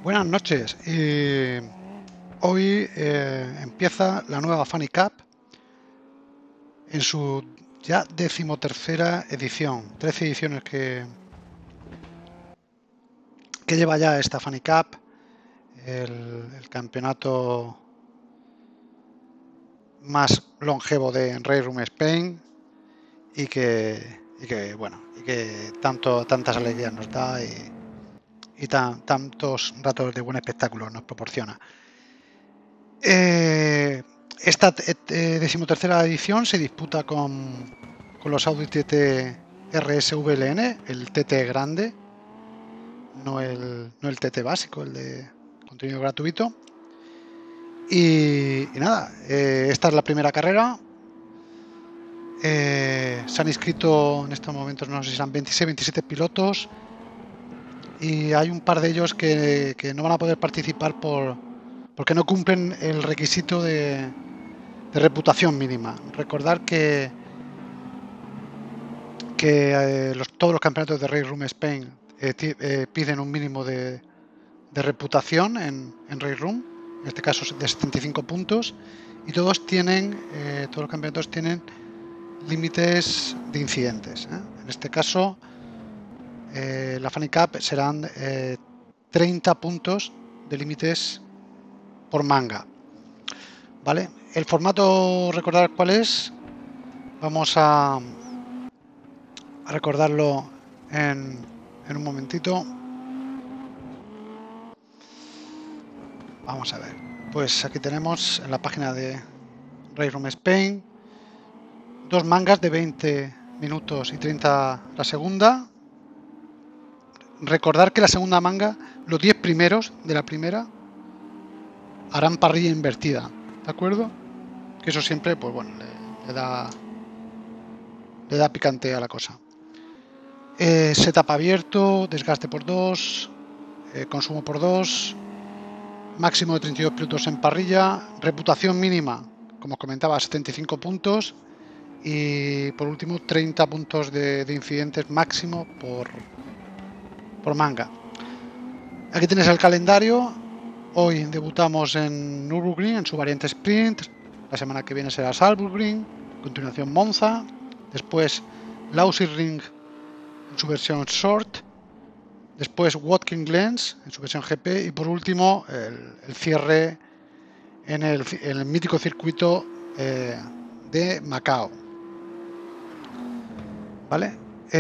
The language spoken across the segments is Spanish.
Buenas noches. Hoy empieza la nueva Funny Cup en su ya 13ª edición. 13 ediciones que lleva ya esta Funny Cup, el campeonato más longevo de Rec Room Spain y que tantas alegrías nos da y tantos ratos de buen espectáculo nos proporciona. Esta 13ª edición se disputa con los Audi TT RSVLN, el TT grande, no el TT básico, el de contenido gratuito. Y nada, esta es la primera carrera. Se han inscrito en estos momentos, no sé si serán 26, 27 pilotos. Y hay un par de ellos que no van a poder participar porque no cumplen el requisito de reputación mínima. Recordar que todos los campeonatos de Rec Room Spain piden un mínimo de reputación en Rec Room, en este caso de 75 puntos, y todos los campeonatos tienen límites de incidentes. En este caso, la Funny Cup serán 30 puntos de límites por manga. ¿Vale? El formato, recordar cuál es. Vamos a recordarlo en un momentito. Vamos a ver. Pues aquí tenemos en la página de Rec Room Spain 2 mangas de 20 minutos y 30 la segunda. Recordar que la segunda manga, los 10 primeros de la primera harán parrilla invertida, ¿de acuerdo? Que eso siempre, pues bueno, le da picante a la cosa. Setup abierto, desgaste por 2, consumo por 2, máximo de 32 pilotos en parrilla, reputación mínima, como os comentaba, 75 puntos y por último 30 puntos de incidentes máximo por manga. Aquí tienes el calendario. Hoy debutamos en Nürburgring en su variante sprint, la semana que viene será Salzburgring, a continuación Monza, después Lausitzring en su versión short, después Watkins Glen en su versión GP y por último el cierre en el mítico circuito de Macao. ¿Vale?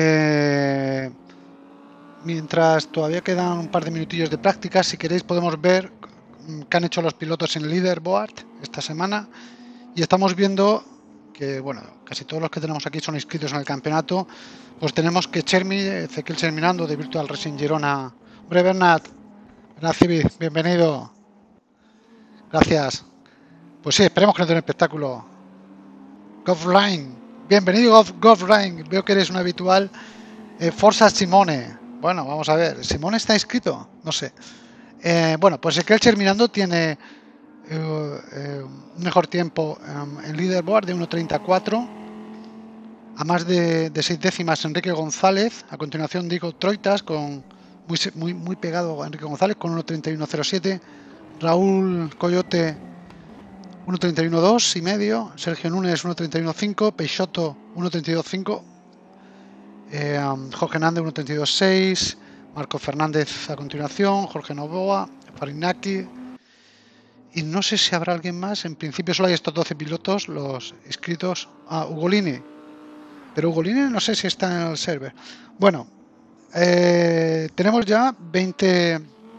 Mientras todavía quedan un par de minutillos de práctica, si queréis podemos ver qué han hecho los pilotos en el leaderboard esta semana y estamos viendo que, bueno, casi todos los que tenemos aquí son inscritos en el campeonato. Pues tenemos que Ezequiel Cherminando de Virtual Racing Girona. Hombre, Bernat Civi, bienvenido. Gracias. Pues sí, esperemos que nos dé un espectáculo. Goffline, bienvenido Goffline. Veo que eres un habitual. Forza Simone. Bueno, vamos a ver. ¿Simone está inscrito? No sé. Bueno, pues Ezequiel Cherminando tiene un mejor tiempo en leaderboard de 1.34, a más de 6 décimas Enrique González. A continuación Diego Troitas con muy pegado a Enrique González con 1.31.07, Raúl Coyote 1.31.2 y medio, Sergio Núñez 1.31.5, Peixoto 1.32.5, Jorge Hernández 1.32.6, Marco Fernández a continuación, Jorge Novoa, Farinaki. Y no sé si habrá alguien más. En principio solo hay estos 12 pilotos, los inscritos. Ugolini. Pero Ugolini no sé si está en el server. Bueno, tenemos ya 20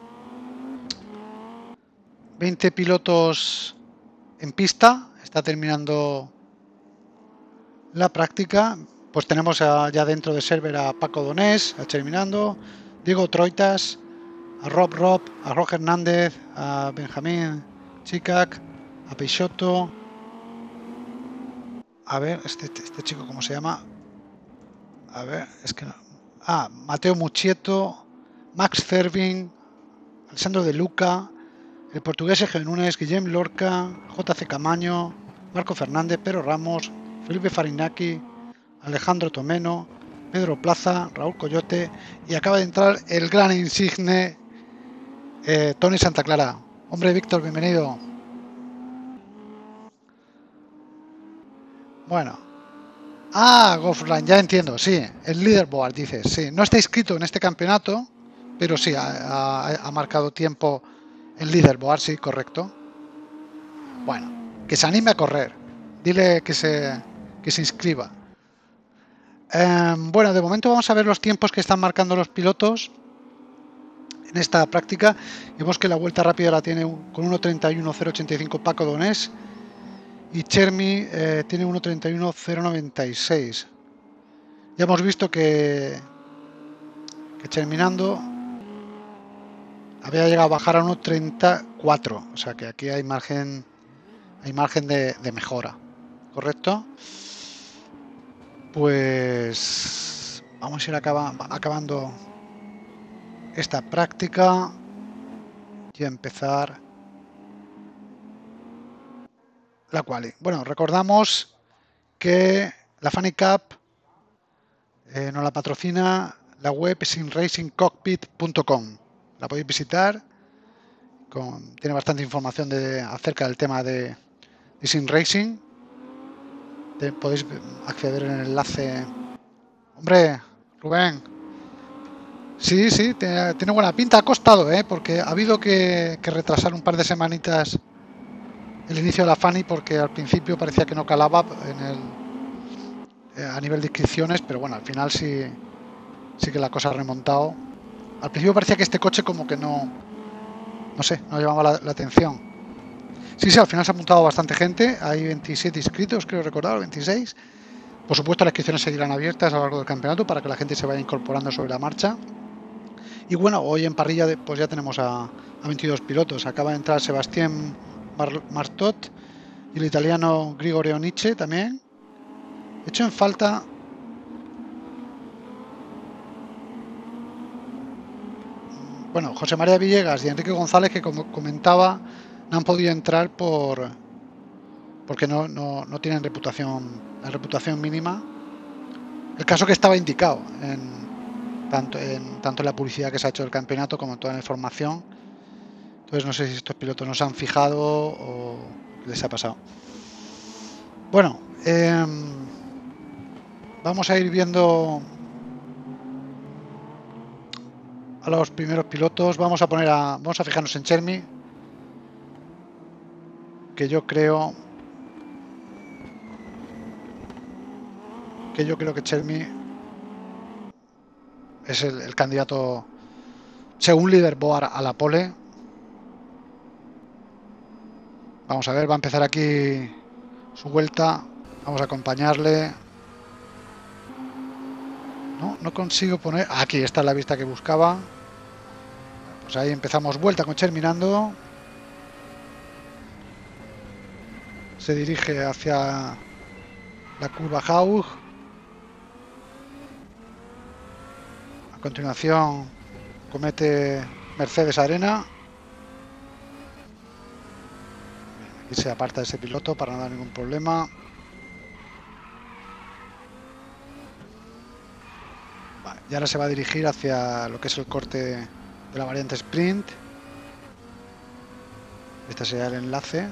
pilotos en pista. Está terminando la práctica. Pues tenemos ya dentro del server a Paco Donés, a Cherminando, Diego Troitas, a Rob, a Roger Hernández, a Benjamín Chicac, a Peixoto, a ver, este chico cómo se llama, a ver, es que no. Mateo Muchieto, Max Cervin, Alessandro De Luca, el portugués Sergio Núñez, Guillem Lorca, JC Camaño, Marco Fernández, Pedro Ramos, Felipe Farinaki, Alejandro Tomeno, Pedro Plaza, Raúl Coyote y acaba de entrar el gran insigne Tony Santa Clara. Hombre, Víctor, bienvenido. Bueno. Ah, Golfline, ya entiendo, sí. El leaderboard, dices, sí. No está inscrito en este campeonato, pero sí, ha marcado tiempo en leaderboard, sí, correcto. Bueno, que se anime a correr. Dile que se inscriba. Bueno, de momento vamos a ver los tiempos que están marcando los pilotos en esta práctica. Vemos que la vuelta rápida la tiene con 1.31.085 Paco Donés y Chermi tiene 1.31.096. Ya hemos visto que Cherminando había llegado a bajar a 1.34, o sea que aquí hay margen de mejora, ¿correcto? Pues vamos a ir acabando esta práctica y a empezar la quali. Bueno, recordamos que la Funny Cup nos la patrocina la web simracingcockpit.com. La podéis visitar, tiene bastante información acerca del tema de Sim Racing. Podéis acceder en el enlace. Hombre, Rubén, sí, sí, tiene buena pinta. Ha costado, porque ha habido que retrasar un par de semanitas el inicio de la Funny porque al principio parecía que no calaba a nivel de inscripciones, pero bueno, al final sí que la cosa ha remontado. Al principio parecía que este coche como que no sé, no llamaba la atención. Sí, sí, al final se ha apuntado bastante gente, hay 27 inscritos, creo recordar, 26. Por supuesto, las inscripciones seguirán abiertas a lo largo del campeonato para que la gente se vaya incorporando sobre la marcha. Y bueno, hoy en parrilla pues ya tenemos a 22 pilotos. Acaba de entrar Sebastián Martot y el italiano Grigorio Nietzsche también. He hecho en falta... Bueno, José María Villegas y Enrique González, que como comentaba, no han podido entrar porque no tienen la reputación mínima. El caso que estaba indicado tanto en la publicidad que se ha hecho del campeonato como en toda la información. Entonces no sé si estos pilotos no se han fijado o qué les ha pasado. Bueno, vamos a ir viendo a los primeros pilotos. Vamos a fijarnos en Chermi, que yo creo que Chermi es el candidato según leaderboard a la pole. Vamos a ver, va a empezar aquí su vuelta. Vamos a acompañarle. No consigo poner... Aquí está la vista que buscaba. Pues ahí empezamos vuelta con Cherminando. Se dirige hacia la curva Haug. A continuación comete Mercedes Arena. Aquí se aparta ese piloto para no dar ningún problema. Vale, y ahora se va a dirigir hacia lo que es el corte de la variante Sprint. Este sería el enlace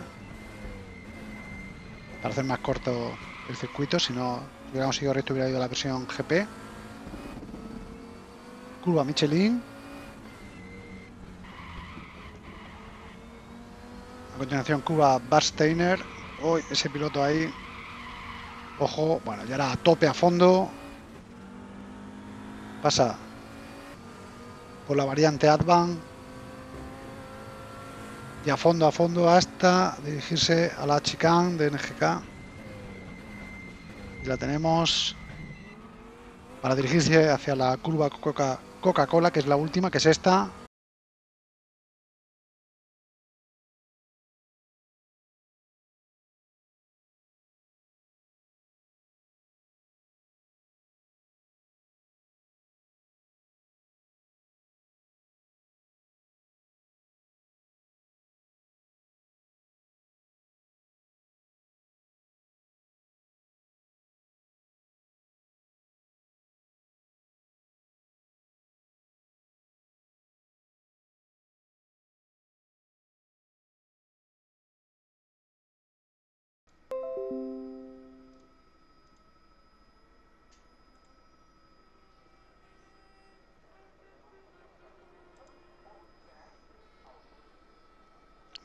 para hacer más corto el circuito. Si no hubiéramos ido recto, hubiera ido a la versión GP. Curva Michelin. A continuación curva Barsteiner. Hoy ese piloto ahí. Ojo, bueno, ya era a tope a fondo. Pasa por la variante Advan. Y a fondo hasta dirigirse a la chicane de NGK. Y la tenemos para dirigirse hacia la curva Coca-Cola, que es la última, que es esta.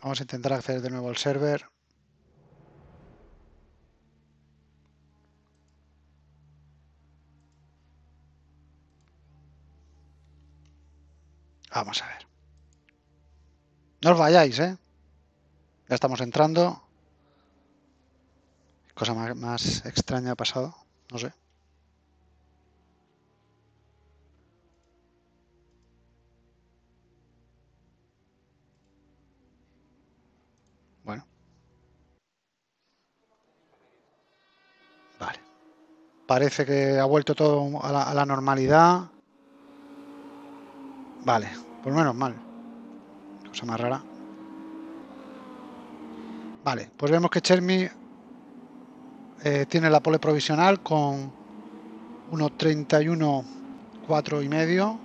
Vamos a intentar acceder de nuevo al server. Vamos a ver. No os vayáis, ¿eh? Ya estamos entrando. Cosa más extraña ha pasado. No sé. Bueno. Vale. Parece que ha vuelto todo a la normalidad. Vale. Pues menos mal. Cosa más rara. Vale. Pues vemos que Chermi tiene la pole provisional con 1:31.4 y medio.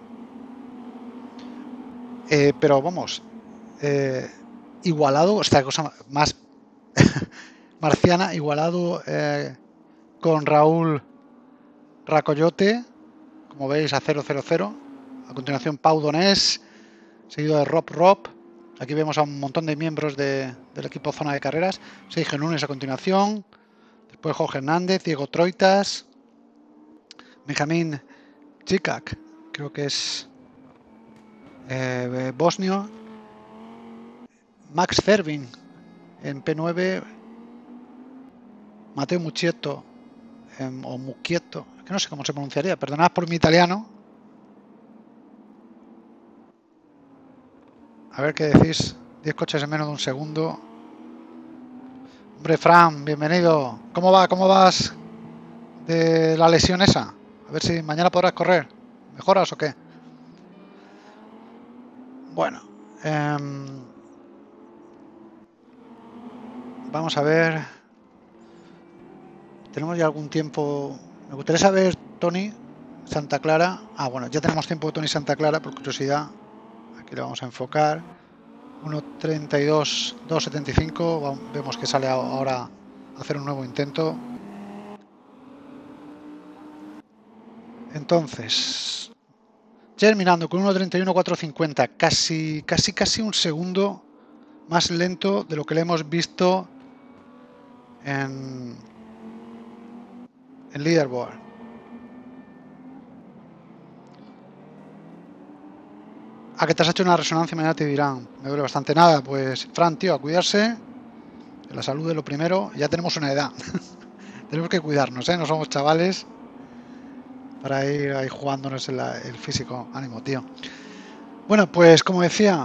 Pero vamos. Igualado. Esta cosa más marciana. Igualado con Raúl Racoyote, como veis, a 0:00. A continuación Pau Donés, seguido de Rob. Aquí vemos a un montón de miembros del equipo Zona de Carreras. Sergio Núñez a continuación, después Jorge Hernández, Diego Troitas, Benjamín Čikak, creo que es bosnio, Max Fervin en P9, Mateo Mucchietto o Mucchietto, que no sé cómo se pronunciaría, perdonad por mi italiano. A ver qué decís. 10 coches en menos de un segundo. Hombre, Fran, bienvenido. ¿Cómo va? ¿Cómo vas de la lesión esa? A ver si mañana podrás correr. ¿Mejoras o qué? Bueno. Vamos a ver. Tenemos ya algún tiempo. Me gustaría saber, Tony Santa Clara. Ah, bueno, ya tenemos tiempo de Tony Santa Clara, por curiosidad. Aquí le vamos a enfocar. 1:32.275. Vemos que sale ahora a hacer un nuevo intento. Entonces, terminando con 1:31.450, casi un segundo más lento de lo que le hemos visto en Leaderboard. ¿A que te has hecho una resonancia? Mañana te dirán. Me duele bastante. Nada, pues Fran, tío, a cuidarse. La salud es lo primero. Ya tenemos una edad. Tenemos que cuidarnos, ¿eh? No somos chavales para ir ahí jugándonos el físico. Ánimo, tío. Bueno, pues como decía,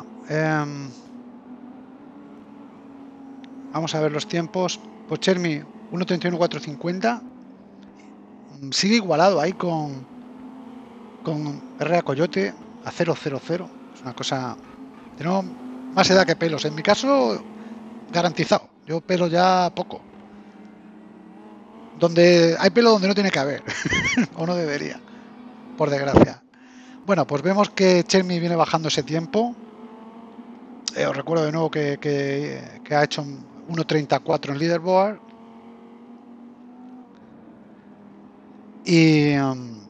vamos a ver los tiempos. Pues Chermi, 1:31.450. Sigue igualado ahí con Herrera Coyote a 0:00. Es una cosa. Tenemos más edad que pelos. En mi caso, garantizado. Yo pelo ya poco. Donde hay pelo donde no tiene que haber. O no debería. Por desgracia. Bueno, pues vemos que Chermi viene bajando ese tiempo. Os recuerdo de nuevo que ha hecho 1:34 en Leaderboard. Y el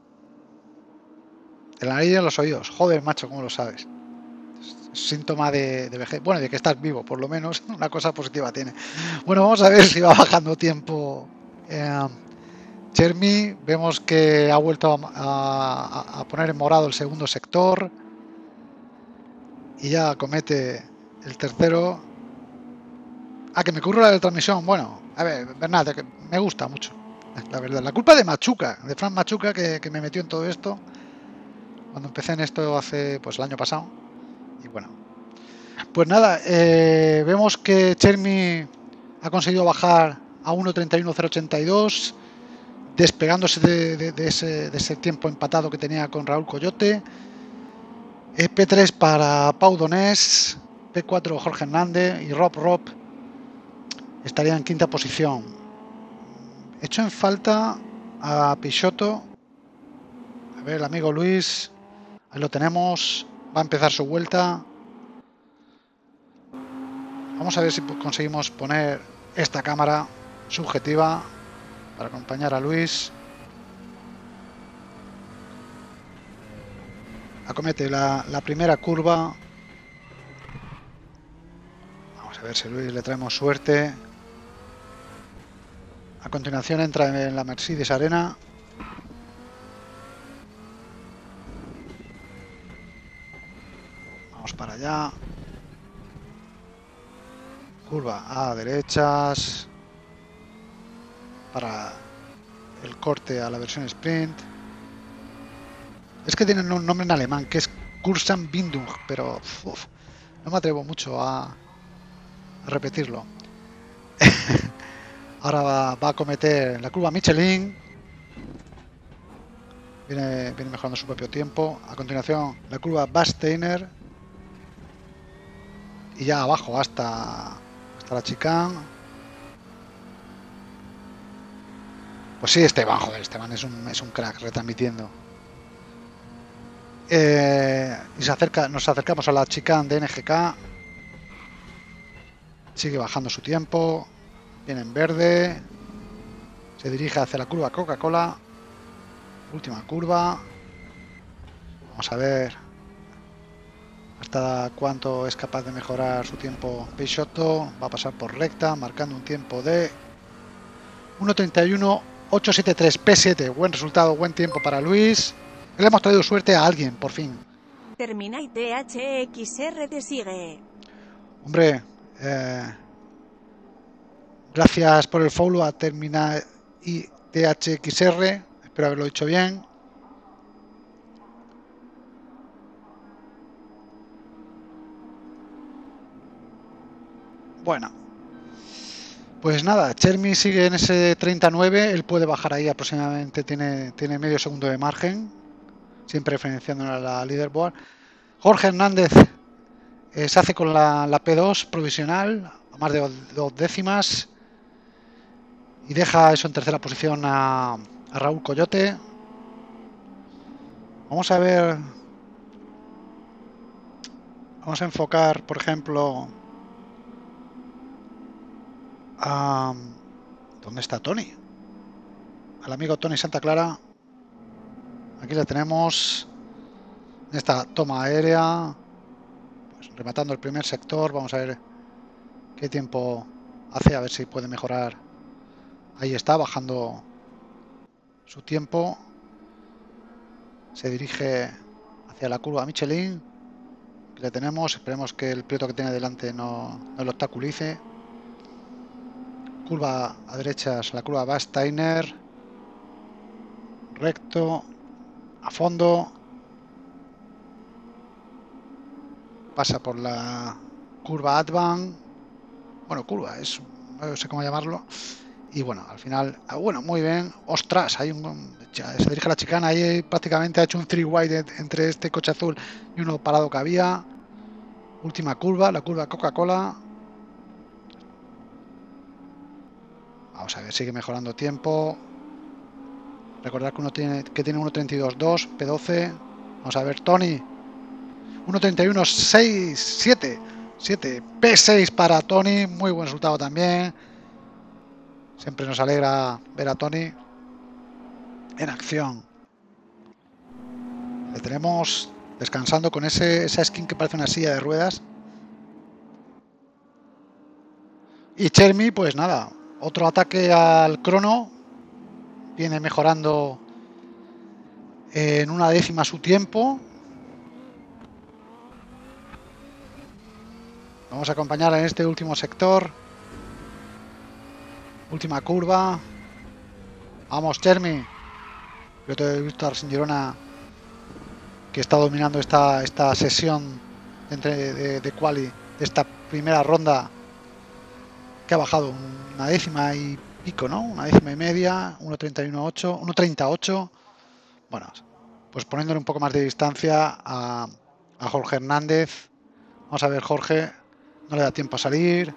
nariz en los oídos. Joder, macho, ¿cómo lo sabes? Es síntoma de vejez. Bueno, de que estás vivo, por lo menos. Una cosa positiva tiene. Bueno, vamos a ver si va bajando tiempo Chermi. Vemos que ha vuelto a poner en morado el segundo sector. Y ya comete el tercero. Ah, que me curro la de transmisión. Bueno, a ver, Bernat, que me gusta mucho. La verdad, la culpa de Machuca, de Fran Machuca, que me metió en todo esto cuando empecé en esto hace pues el año pasado. Y bueno, pues nada, vemos que Chermi ha conseguido bajar a 1:31.082, despegándose de ese tiempo empatado que tenía con Raúl Coyote. P3 para Pau Donés, P4 Jorge Hernández y Rob estaría en quinta posición. Hecho en falta a Peixoto. A ver, el amigo Luis, ahí lo tenemos, va a empezar su vuelta. Vamos a ver si conseguimos poner esta cámara subjetiva para acompañar a Luis. Acomete la primera curva. a ver si Luis le traemos suerte. A continuación entra en la Mercedes Arena. Vamos para allá. Curva a derechas. Para el corte a la versión sprint. Es que tienen un nombre en alemán que es Kursanbindung, pero no me atrevo mucho a repetirlo. Ahora va a cometer la curva Michelin. Viene mejorando su propio tiempo. A continuación la curva Basteiner. Y ya abajo hasta la chicane. Pues sí, Esteban, joder, Esteban es un crack retransmitiendo. Y nos acercamos a la chicane de NGK. Sigue bajando su tiempo. Viene en verde. Se dirige hacia la curva Coca-Cola. Última curva. Vamos a ver hasta cuánto es capaz de mejorar su tiempo Peixoto. Va a pasar por recta, marcando un tiempo de 1:31.873 P7. Buen resultado, buen tiempo para Luis. Le hemos traído suerte a alguien, por fin. Termina y THXR te sigue. Hombre, gracias por el follow a Termina y THXR. Espero haberlo dicho bien. Bueno, pues nada, Chermi sigue en ese 39. Él puede bajar ahí aproximadamente, tiene medio segundo de margen, siempre referenciando a la leaderboard. Jorge Hernández se hace con la P2 provisional, a más de 2 décimas, y deja eso en tercera posición a Raúl Coyote. Vamos a ver, vamos a enfocar, por ejemplo, a... ¿Dónde está Tony? Al amigo Tony Santa Clara. Aquí le tenemos en esta toma aérea, pues, rematando el primer sector. Vamos a ver qué tiempo hace, a ver si puede mejorar. Ahí está, bajando su tiempo. Se dirige hacia la curva Michelin. Aquí le tenemos, esperemos que el piloto que tiene delante no lo obstaculice. Curva a derechas, la curva Basteiner. Recto, a fondo. Pasa por la curva Advan. Bueno, curva, no sé cómo llamarlo. Y bueno, al final, bueno, muy bien. Ostras, se dirige a la chicana. Ahí prácticamente ha hecho un 3-wide entre este coche azul y uno parado que había. Última curva, la curva Coca-Cola. Vamos a ver, sigue mejorando tiempo. Recordad que tiene 1:32.2, P12. Vamos a ver, Tony. 1:31.6, 7. P6 para Tony. Muy buen resultado también. Siempre nos alegra ver a Tony en acción. Le tenemos descansando con esa skin que parece una silla de ruedas. Y Chermi, pues nada, otro ataque al crono. Viene mejorando en 1 décima su tiempo. Vamos a acompañar en este último sector. Última curva. Vamos, Chermi. Yo te he visto a Girona, que está dominando esta sesión de quali, de esta primera ronda, que ha bajado 1 décima y pico, ¿no? 1 décima y media, 1:31.8, 1:38. Bueno, pues poniéndole un poco más de distancia a Jorge Hernández. Vamos a ver, Jorge, no le da tiempo a salir.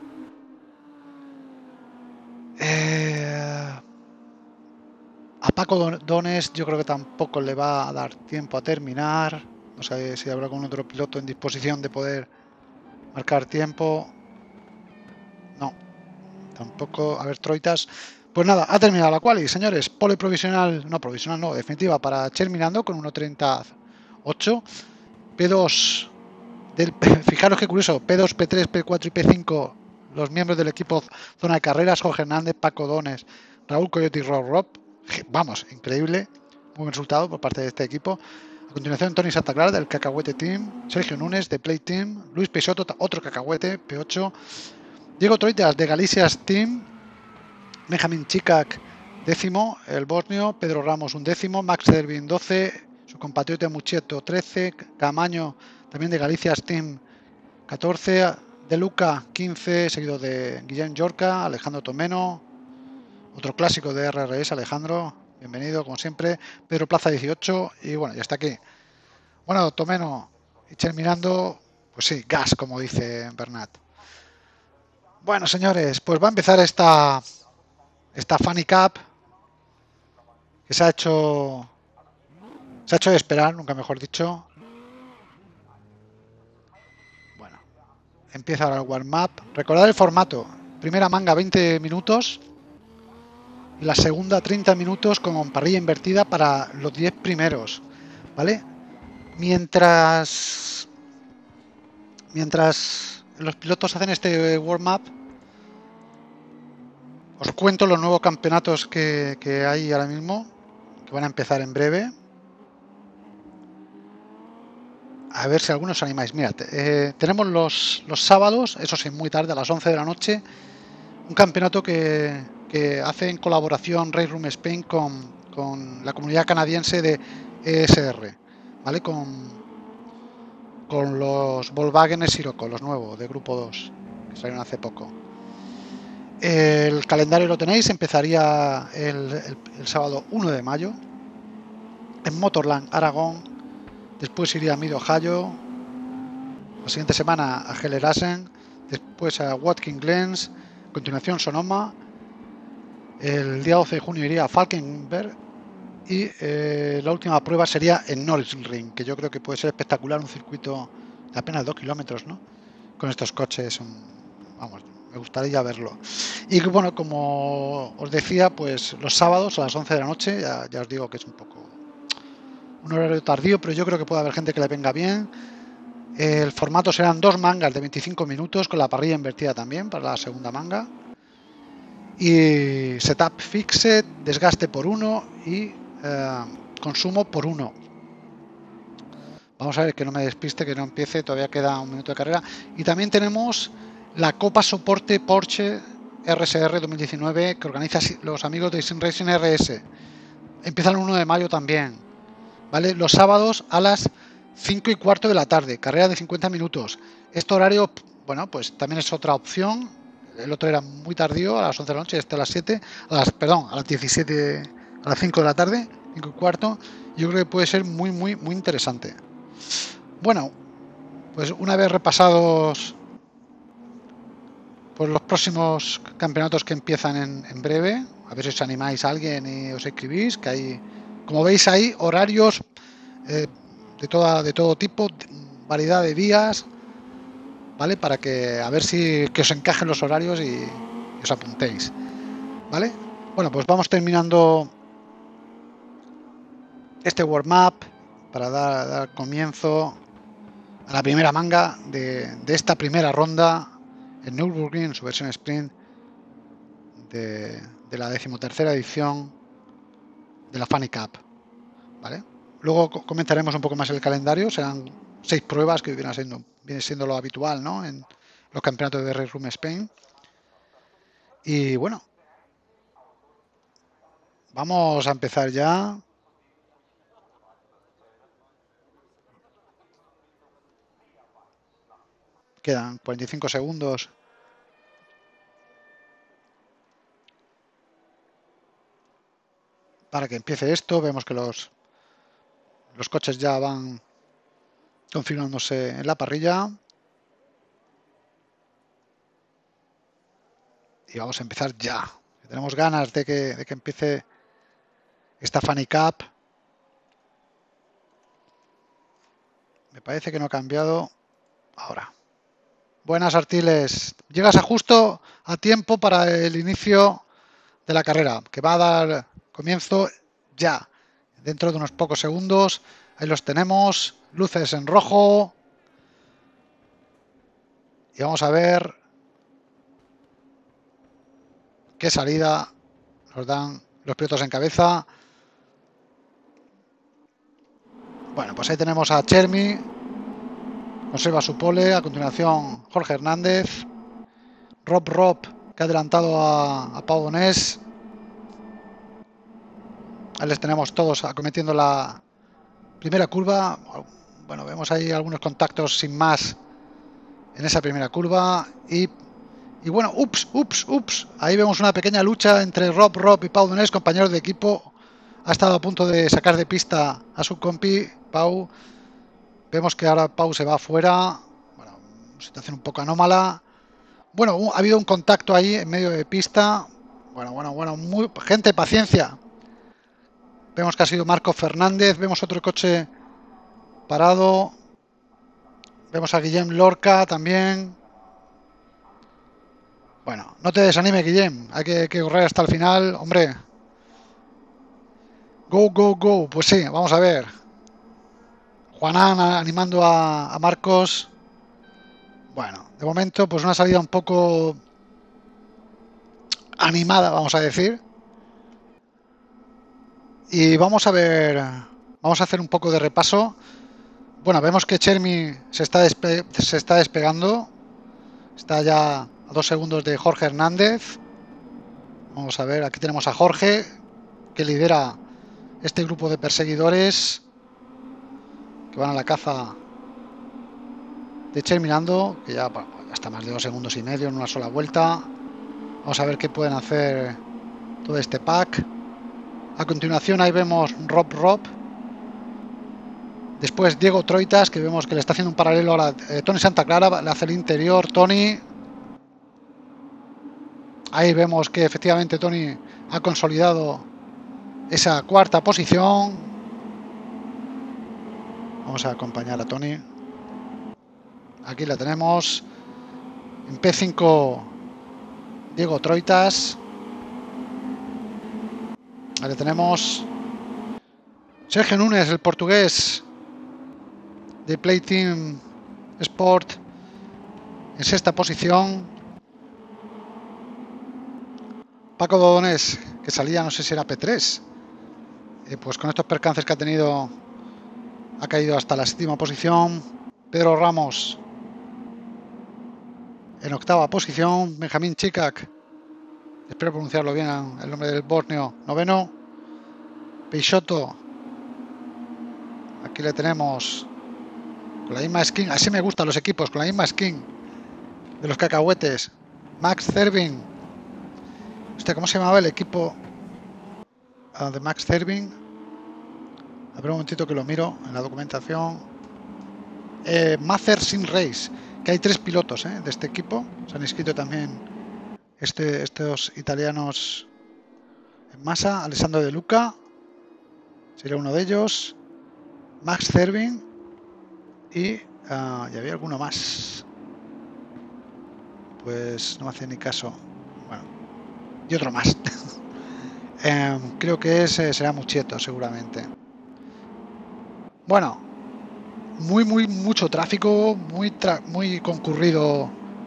A Paco Dones yo creo que tampoco le va a dar tiempo a terminar. No sé si habrá algún otro piloto en disposición de poder marcar tiempo. No, tampoco. A ver, Troitas. Pues nada, ha terminado la quali, señores. Pole provisional, no, definitiva para Cherminando con 1:38. P2 fijaros qué curioso, P2, P3, P4 y P5 los miembros del equipo Zona de Carreras, Jorge Hernández, Paco Dones, Raúl Coyote y Rob. Vamos, increíble. Muy buen resultado por parte de este equipo. A continuación, Tony Santa Clara del Cacahuete Team, Sergio Núñez de Play Team, Luis Peixoto, otro Cacahuete, P8, Diego Troitas de Galicias Team, Benjamín Chicac, décimo, el bosnio, Pedro Ramos, un décimo, Max Servin, 12, su compatriota Mucheto, 13, Camaño, también de Galicias Team, 14, De Luca, 15, seguido de Guillem Yorca, Alejandro Tomeno, otro clásico de RRS, Alejandro, bienvenido, como siempre, Pedro Plaza, 18, y bueno, ya está aquí. Bueno, Tomeno y terminando, pues sí, gas, como dice Bernat. Bueno, señores, pues va a empezar esta Funny Cup que se ha hecho de esperar, nunca mejor dicho. Bueno, empieza ahora el warm-up. Recordad el formato. Primera manga 20 minutos y la segunda 30 minutos con parrilla invertida para los 10 primeros, ¿vale? Mientras los pilotos hacen este warm-up, os cuento los nuevos campeonatos que hay ahora mismo, que van a empezar en breve. A ver si algunos os animáis. Mirad, tenemos los sábados, eso sí, muy tarde, a las 11 de la noche, un campeonato que hace en colaboración Race Room Spain con la comunidad canadiense de ESR, ¿vale? Con los Volkswagen Sirocco, los nuevos, de Grupo 2, que salieron hace poco. El calendario lo tenéis, empezaría el sábado 1 de mayo en Motorland, Aragón. Después iría a Mid Ohio, la siguiente semana a Hellerasen, después a Watkins Glens, a continuación Sonoma, el día 12 de junio iría a Falkenberg y la última prueba sería en Nürburgring, que yo creo que puede ser espectacular, un circuito de apenas 2 kilómetros, ¿no? Con estos coches, vamos, me gustaría verlo. Y bueno, como os decía, pues los sábados a las 11 de la noche, ya os digo que es un poco un horario tardío, pero yo creo que puede haber gente que le venga bien. El formato serán 2 mangas de 25 minutos con la parrilla invertida también para la segunda manga. Y setup fixed, desgaste por 1 y consumo por 1. Vamos a ver que no me despiste, que no empiece, todavía queda un minuto de carrera. Y también tenemos la Copa Soporte Porsche RSR 2019 que organiza los amigos de Sim Racing RS. Empieza el 1 de mayo también, ¿vale? Los sábados a las 5:15 de la tarde, carrera de 50 minutos. Este horario, bueno, pues también es otra opción. El otro era muy tardío, a las 11 de la noche, este a las 7, a las 17, a las 5 de la tarde, 5:15. Yo creo que puede ser muy interesante. Bueno, pues una vez repasados pues los próximos campeonatos que empiezan en breve, a ver si os animáis a alguien y os escribís, que hay, como veis, hay horarios de todo tipo, variedad de días, ¿vale? Para que a ver si que os encajen los horarios y os apuntéis, ¿vale? Bueno, pues vamos terminando este warm-up para dar comienzo a la primera manga de esta primera ronda en Nürburgring, en su versión sprint de la 13ª edición de la Funny Cup, ¿vale? Luego comentaremos un poco más el calendario, serán 6 pruebas que viene siendo lo habitual, ¿no? En los campeonatos de Race Room Spain. Y bueno, vamos a empezar ya. Quedan 45 segundos. Para que empiece esto, vemos que los coches ya van configurándose en la parrilla. Y vamos a empezar ya. Tenemos ganas de que empiece esta Funny Cup. Me parece que no ha cambiado. Ahora. Buenas, Artiles. Llegas justo a tiempo para el inicio de la carrera, que va a dar comienzo ya. Dentro de unos pocos segundos. Ahí los tenemos. Luces en rojo. Y vamos a ver qué salida nos dan los pilotos en cabeza. Bueno, pues ahí tenemos a Chermi, conserva su pole. A continuación Jorge Hernández, Rob que ha adelantado a Pau Donés. Ahí les tenemos todos acometiendo la primera curva. Bueno, vemos ahí algunos contactos sin más en esa primera curva. Y bueno, ups. Ahí vemos una pequeña lucha entre Rob y Pau Donés, compañeros de equipo. Ha estado a punto de sacar de pista a su compi, Pau. Vemos que ahora Pau se va afuera. Bueno, situación un poco anómala. Bueno, ha habido un contacto ahí en medio de pista. Bueno, gente, paciencia. Vemos que ha sido Marco Fernández. Vemos otro coche parado. Vemos a Guillem Lorca también. Bueno, no te desanime, Guillem. Hay que correr hasta el final, hombre. Go. Pues sí, vamos a ver. Juanán animando a Marcos. Bueno, de momento, pues una salida un poco animada, vamos a decir. Y vamos a ver, vamos a hacer un poco de repaso. Bueno, vemos que Chermi se está despegando. Está ya a 2 segundos de Jorge Hernández. Vamos a ver, aquí tenemos a Jorge, que lidera este grupo de perseguidores que van a la caza de Chermi Lando, que ya está más de 2 segundos y medio en una sola vuelta. Vamos a ver qué pueden hacer todo este pack. A continuación ahí vemos Rob. Después Diego Troitas, que vemos que le está haciendo un paralelo ahora. Tony Santa Clara, le hace el interior. Tony. Ahí vemos que efectivamente Tony ha consolidado esa cuarta posición. Vamos a acompañar a Tony. Aquí la tenemos. En P5 Diego Troitas. Ahí le tenemos. Sergio Núñez, el portugués de Play Team Sport, en sexta posición. Paco Dodonés, que salía, no sé si era P3, pues con estos percances que ha tenido ha caído hasta la séptima posición. Pedro Ramos en octava posición. Benjamín Chicac, espero pronunciarlo bien el nombre del borneo, noveno. Peixoto, aquí le tenemos con la misma skin, así me gustan los equipos, con la misma skin de los cacahuetes. Max Cervin, ¿cómo se llamaba el equipo de Max Cervin? A ver un momentito que lo miro en la documentación. Mazer Sin Race, que hay 3 pilotos de este equipo. Se han inscrito también estos italianos en masa. Alessandro De Luca sería uno de ellos. Max Cervin y había alguno más. Pues no me hace ni caso. Bueno, y otro más. Creo que será Mucchetto seguramente. Bueno, mucho tráfico, muy concurrido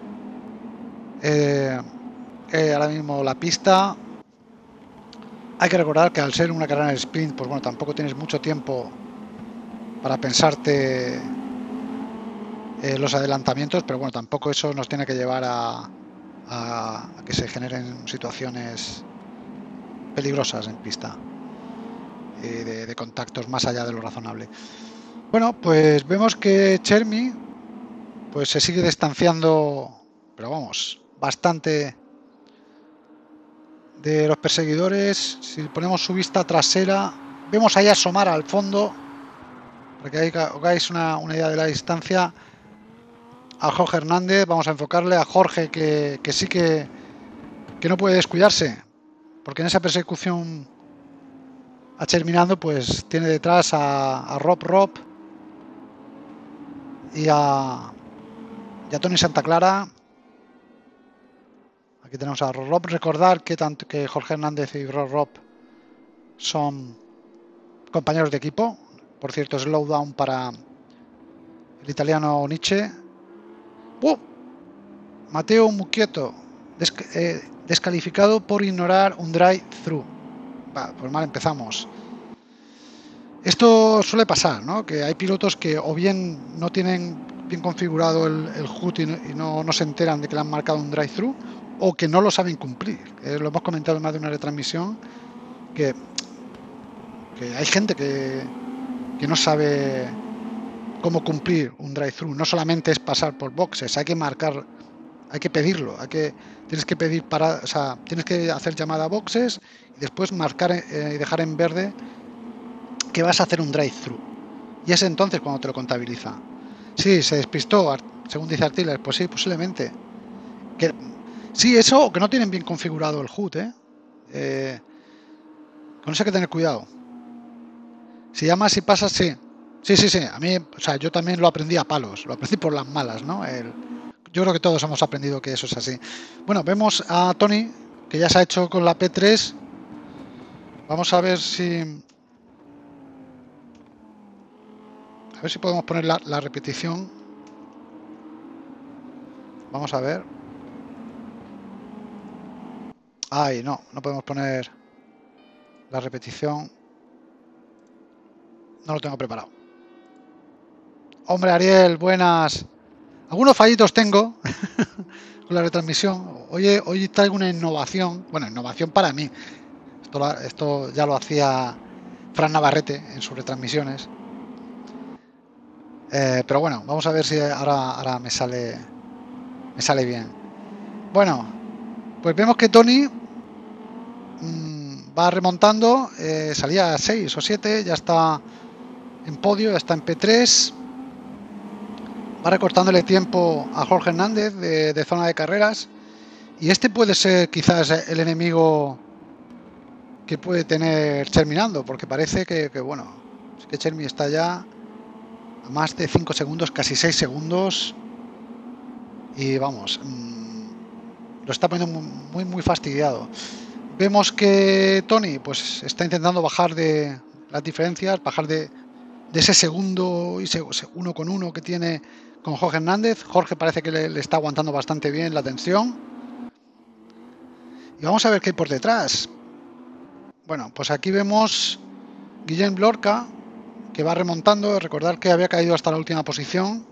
ahora mismo la pista. Hay que recordar que al ser una carrera en sprint, pues bueno, tampoco tienes mucho tiempo para pensarte los adelantamientos, pero bueno, tampoco eso nos tiene que llevar a que se generen situaciones peligrosas en pista, de contactos más allá de lo razonable. Bueno, pues vemos que Chermi pues se sigue distanciando, pero vamos, bastante de los perseguidores. Si ponemos su vista trasera, vemos ahí asomar al fondo, para que hagáis una idea de la distancia, a Jorge Hernández. Vamos a enfocarle a Jorge, que sí que no puede descuidarse, porque en esa persecución a Cherminando pues tiene detrás a Rob y a Tony Santa Clara. Aquí tenemos a Rob. Recordar que tanto que Jorge Hernández y Rob son compañeros de equipo. Por cierto, slowdown para el italiano Nietzsche. Matteo Mucchetto, descalificado por ignorar un drive-thru. Pues mal empezamos. Esto suele pasar, ¿no? Que hay pilotos que o bien no tienen bien configurado el HUD y no se enteran de que le han marcado un drive-thru, o que no lo saben cumplir. Lo hemos comentado en más de una retransmisión, que hay gente que no sabe cómo cumplir un drive-thru. No solamente es pasar por boxes, hay que marcar, hay que pedirlo, tienes que pedir tienes que hacer llamada a boxes y después marcar y dejar en verde que vas a hacer un drive-thru. Y es entonces cuando te lo contabiliza. Sí, se despistó, según dice Artiles, pues sí, posiblemente. Sí, eso, o que no tienen bien configurado el HUD, con eso hay que tener cuidado. Si llamas y pasas, sí. Sí. A mí, yo también lo aprendí a palos, lo aprendí por las malas, ¿no? Yo creo que todos hemos aprendido que eso es así. Bueno, vemos a Tony, que ya se ha hecho con la P3. Vamos a ver si... A ver si podemos poner la repetición. Vamos a ver. Ay, no podemos poner la repetición. No lo tengo preparado. Hombre, Ariel, buenas. Algunos fallitos tengo con la retransmisión. Hoy traigo una innovación. Bueno, innovación para mí. Esto ya lo hacía Fran Navarrete en sus retransmisiones. Pero bueno, vamos a ver si ahora me sale bien. Bueno, pues vemos que Tony va remontando. Salía a 6 o 7, ya está en podio, ya está en P3. Va recortándole tiempo a Jorge Hernández de zona de carreras. Y este puede ser quizás el enemigo que puede tener Cherminando, porque parece que bueno, es que Chermi está ya a más de 5 segundos, casi 6 segundos. Y vamos, lo está poniendo muy fastidiado. Vemos que Tony pues está intentando bajar de las diferencias, bajar de ese segundo y 1,1 que tiene con Jorge Hernández. Jorge parece que le está aguantando bastante bien la tensión. Y vamos a ver qué hay por detrás. Bueno, pues aquí vemos Guillem Lorca, que va remontando. Recordar que había caído hasta la última posición.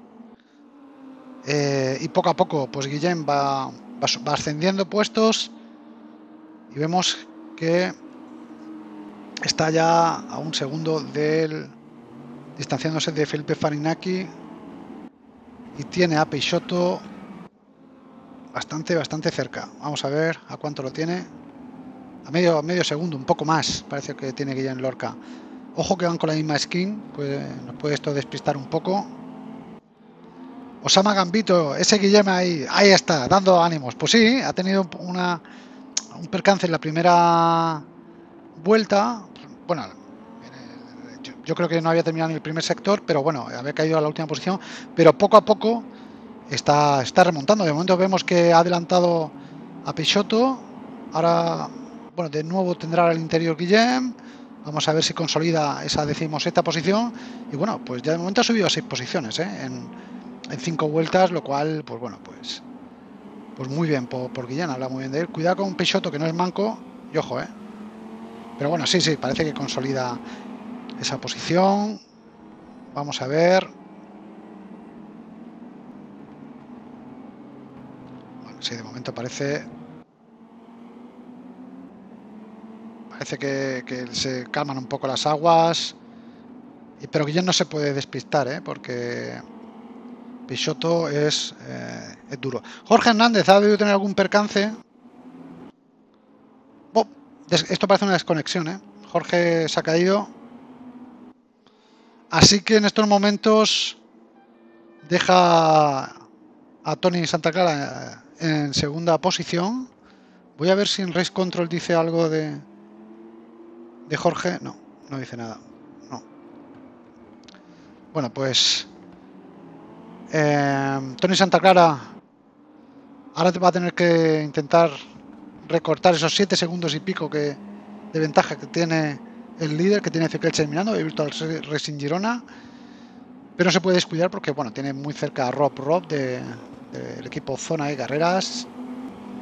Y poco a poco, pues Guillem va ascendiendo puestos. Y vemos que está ya a un segundo distanciándose de Felipe Farinaki. Y tiene a Peixoto bastante cerca. Vamos a ver a cuánto lo tiene. A medio segundo, un poco más parece que tiene Guillem Lorca. Ojo que van con la misma skin, pues nos puede esto despistar un poco. Osama Gambito, ese Guillem ahí está, dando ánimos. Pues sí, ha tenido un percance en la primera vuelta. Bueno, yo creo que no había terminado en el primer sector, pero bueno, había caído a la última posición. Pero poco a poco está remontando. De momento vemos que ha adelantado a Peixoto. Ahora, bueno, de nuevo tendrá al interior Guillem. Vamos a ver si consolida esa 17ª posición. Y bueno, pues ya de momento ha subido a 6 posiciones en 5 vueltas, lo cual, pues bueno, pues muy bien por Guillem. Habla muy bien de él. Cuidado con Peixoto, que no es manco. Y ojo, Pero bueno, sí, parece que consolida esa posición. Vamos a ver. Bueno, sí, de momento parece que se calman un poco las aguas. Pero Guillem no se puede despistar, porque Peixoto es duro. Jorge Hernández ha debido tener algún percance. Esto parece una desconexión, Jorge se ha caído. Así que en estos momentos deja a Tony Santa Clara en segunda posición. Voy a ver si en Race Control dice algo de Jorge. No dice nada. No. Bueno, pues Tony Santa Clara ahora te va a tener que intentar recortar esos 7 segundos y pico de ventaja que tiene el líder, que tiene Ezequiel Cherminando de Virtual Racing Girona. Pero no se puede descuidar porque bueno, tiene muy cerca a Rob del equipo Zona de Carreras.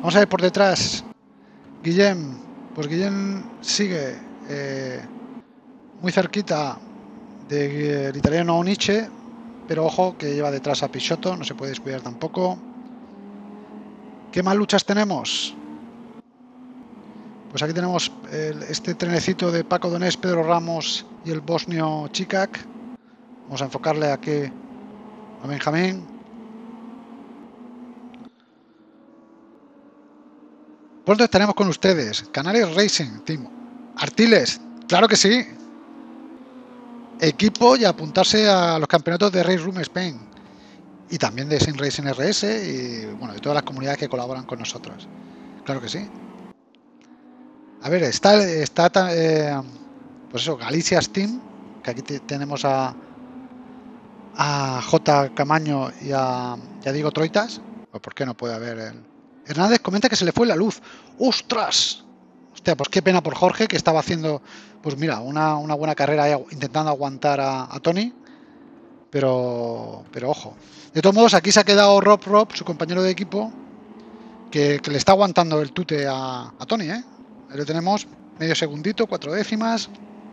Vamos a ver por detrás. Guillem. Pues Guillem sigue muy cerquita del italiano Oniche, pero ojo que lleva detrás a Peixoto, no se puede descuidar tampoco. ¿Qué más luchas tenemos? Pues aquí tenemos este trenecito de Paco Donés, Pedro Ramos y el bosnio Čikak. Vamos a enfocarle aquí a Benjamín. Pronto estaremos con ustedes. Canales Racing Team. Artiles, claro que sí. Equipo y apuntarse a los campeonatos de Race Room Spain. Y también de Sim Racing RS y bueno, de todas las comunidades que colaboran con nosotros. Claro que sí. A ver, está pues eso, Galicia Steam, que aquí tenemos a J. Camaño y a Diego Troitas. ¿O por qué no puede haber el... Hernández comenta que se le fue la luz. ¡Ostras! Hostia, pues qué pena por Jorge, que estaba haciendo, pues mira, una buena carrera ahí, intentando aguantar a Tony. Pero ojo. De todos modos, aquí se ha quedado Rob, su compañero de equipo, que le está aguantando el tute a Tony, ¿eh? Ahí lo tenemos, medio segundito, 4 décimas.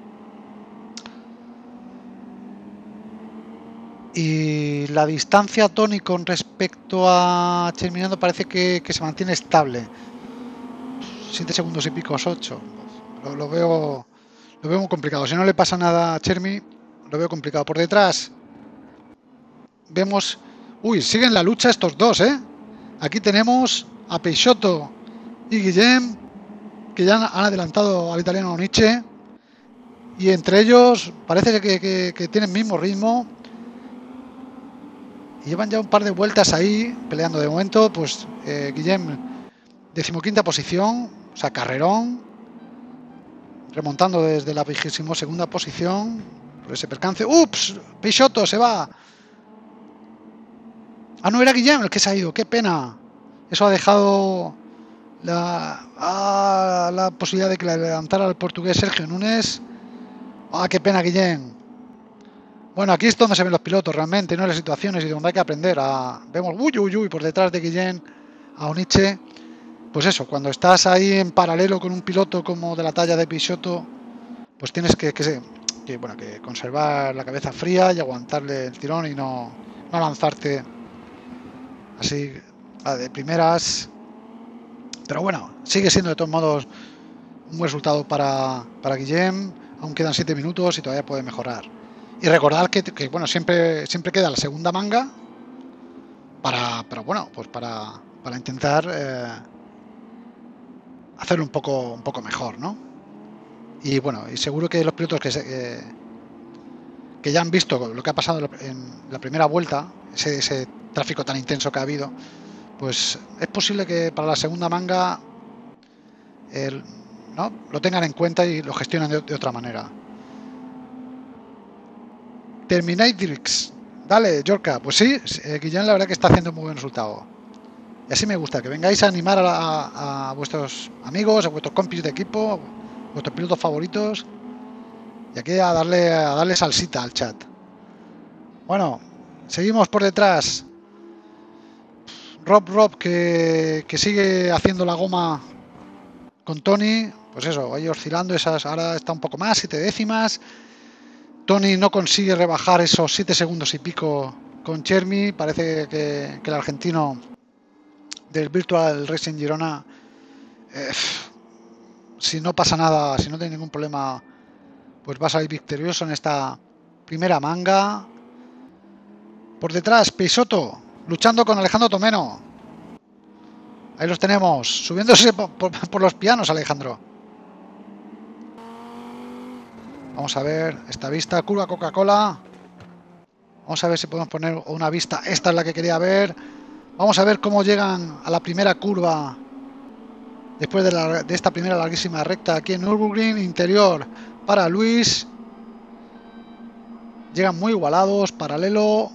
Y la distancia a Tony con respecto a Terminando parece que se mantiene estable. 7 segundos y pico, 8. Lo veo muy complicado. Si no le pasa nada a Chermi, lo veo complicado. Por detrás vemos... Uy, siguen la lucha estos dos, ¿eh? Aquí tenemos a Peixoto y Guillem, que ya han adelantado al italiano Oniche. Y entre ellos parece que tienen mismo ritmo. Y llevan ya un par de vueltas ahí peleando. De momento, pues Guillem, 15ª posición, o sea, carrerón, remontando desde la 22ª posición por ese percance. ¡Ups! Peixoto se va. Ah, no, era Guillem el que se ha ido. ¡Qué pena! Eso ha dejado la posibilidad de que le adelantara al portugués Sergio Núñez. ¡Ah, qué pena, Guillem! Bueno, aquí es donde se ven los pilotos realmente, no en las situaciones y donde hay que aprender. Vemos, uy, por detrás de Guillem a Oniche. Pues eso, cuando estás ahí en paralelo con un piloto como de la talla de Peixoto, pues tienes que conservar la cabeza fría y aguantarle el tirón y no lanzarte así de primeras. Pero bueno, sigue siendo de todos modos un buen resultado para Guillem. Aún quedan 7 minutos y todavía puede mejorar. Y recordad que bueno, siempre queda la segunda manga para intentar hacerlo un poco mejor, ¿no? Y bueno, y seguro que los pilotos que ya han visto lo que ha pasado en la primera vuelta, ese tráfico tan intenso que ha habido, pues es posible que para la segunda manga ¿no? lo tengan en cuenta y lo gestionen de otra manera. Terminatrix, dale, Yorka. Pues sí, Guillem la verdad que está haciendo muy buen resultado. Y así me gusta, que vengáis a animar a vuestros amigos, a vuestros compis de equipo, vuestros pilotos favoritos. Y aquí a darle salsita al chat. Bueno, seguimos por detrás. Rob que sigue haciendo la goma con Tony. Pues eso, ahí oscilando esas. Ahora está un poco más, 7 décimas. Tony no consigue rebajar esos 7 segundos y pico con Chermi. Parece que el argentino del Virtual Racing Girona, si no pasa nada, si no tiene ningún problema, pues va a salir victorioso en esta primera manga. Por detrás, Peixoto, luchando con Alejandro Tomeno. Ahí los tenemos, subiéndose por los pianos, Alejandro. Vamos a ver esta vista, curva Coca-Cola. Vamos a ver si podemos poner una vista. Esta es la que quería ver. Vamos a ver cómo llegan a la primera curva después de esta primera larguísima recta aquí en Nürburgring. Interior para Luis. Llegan muy igualados, paralelo.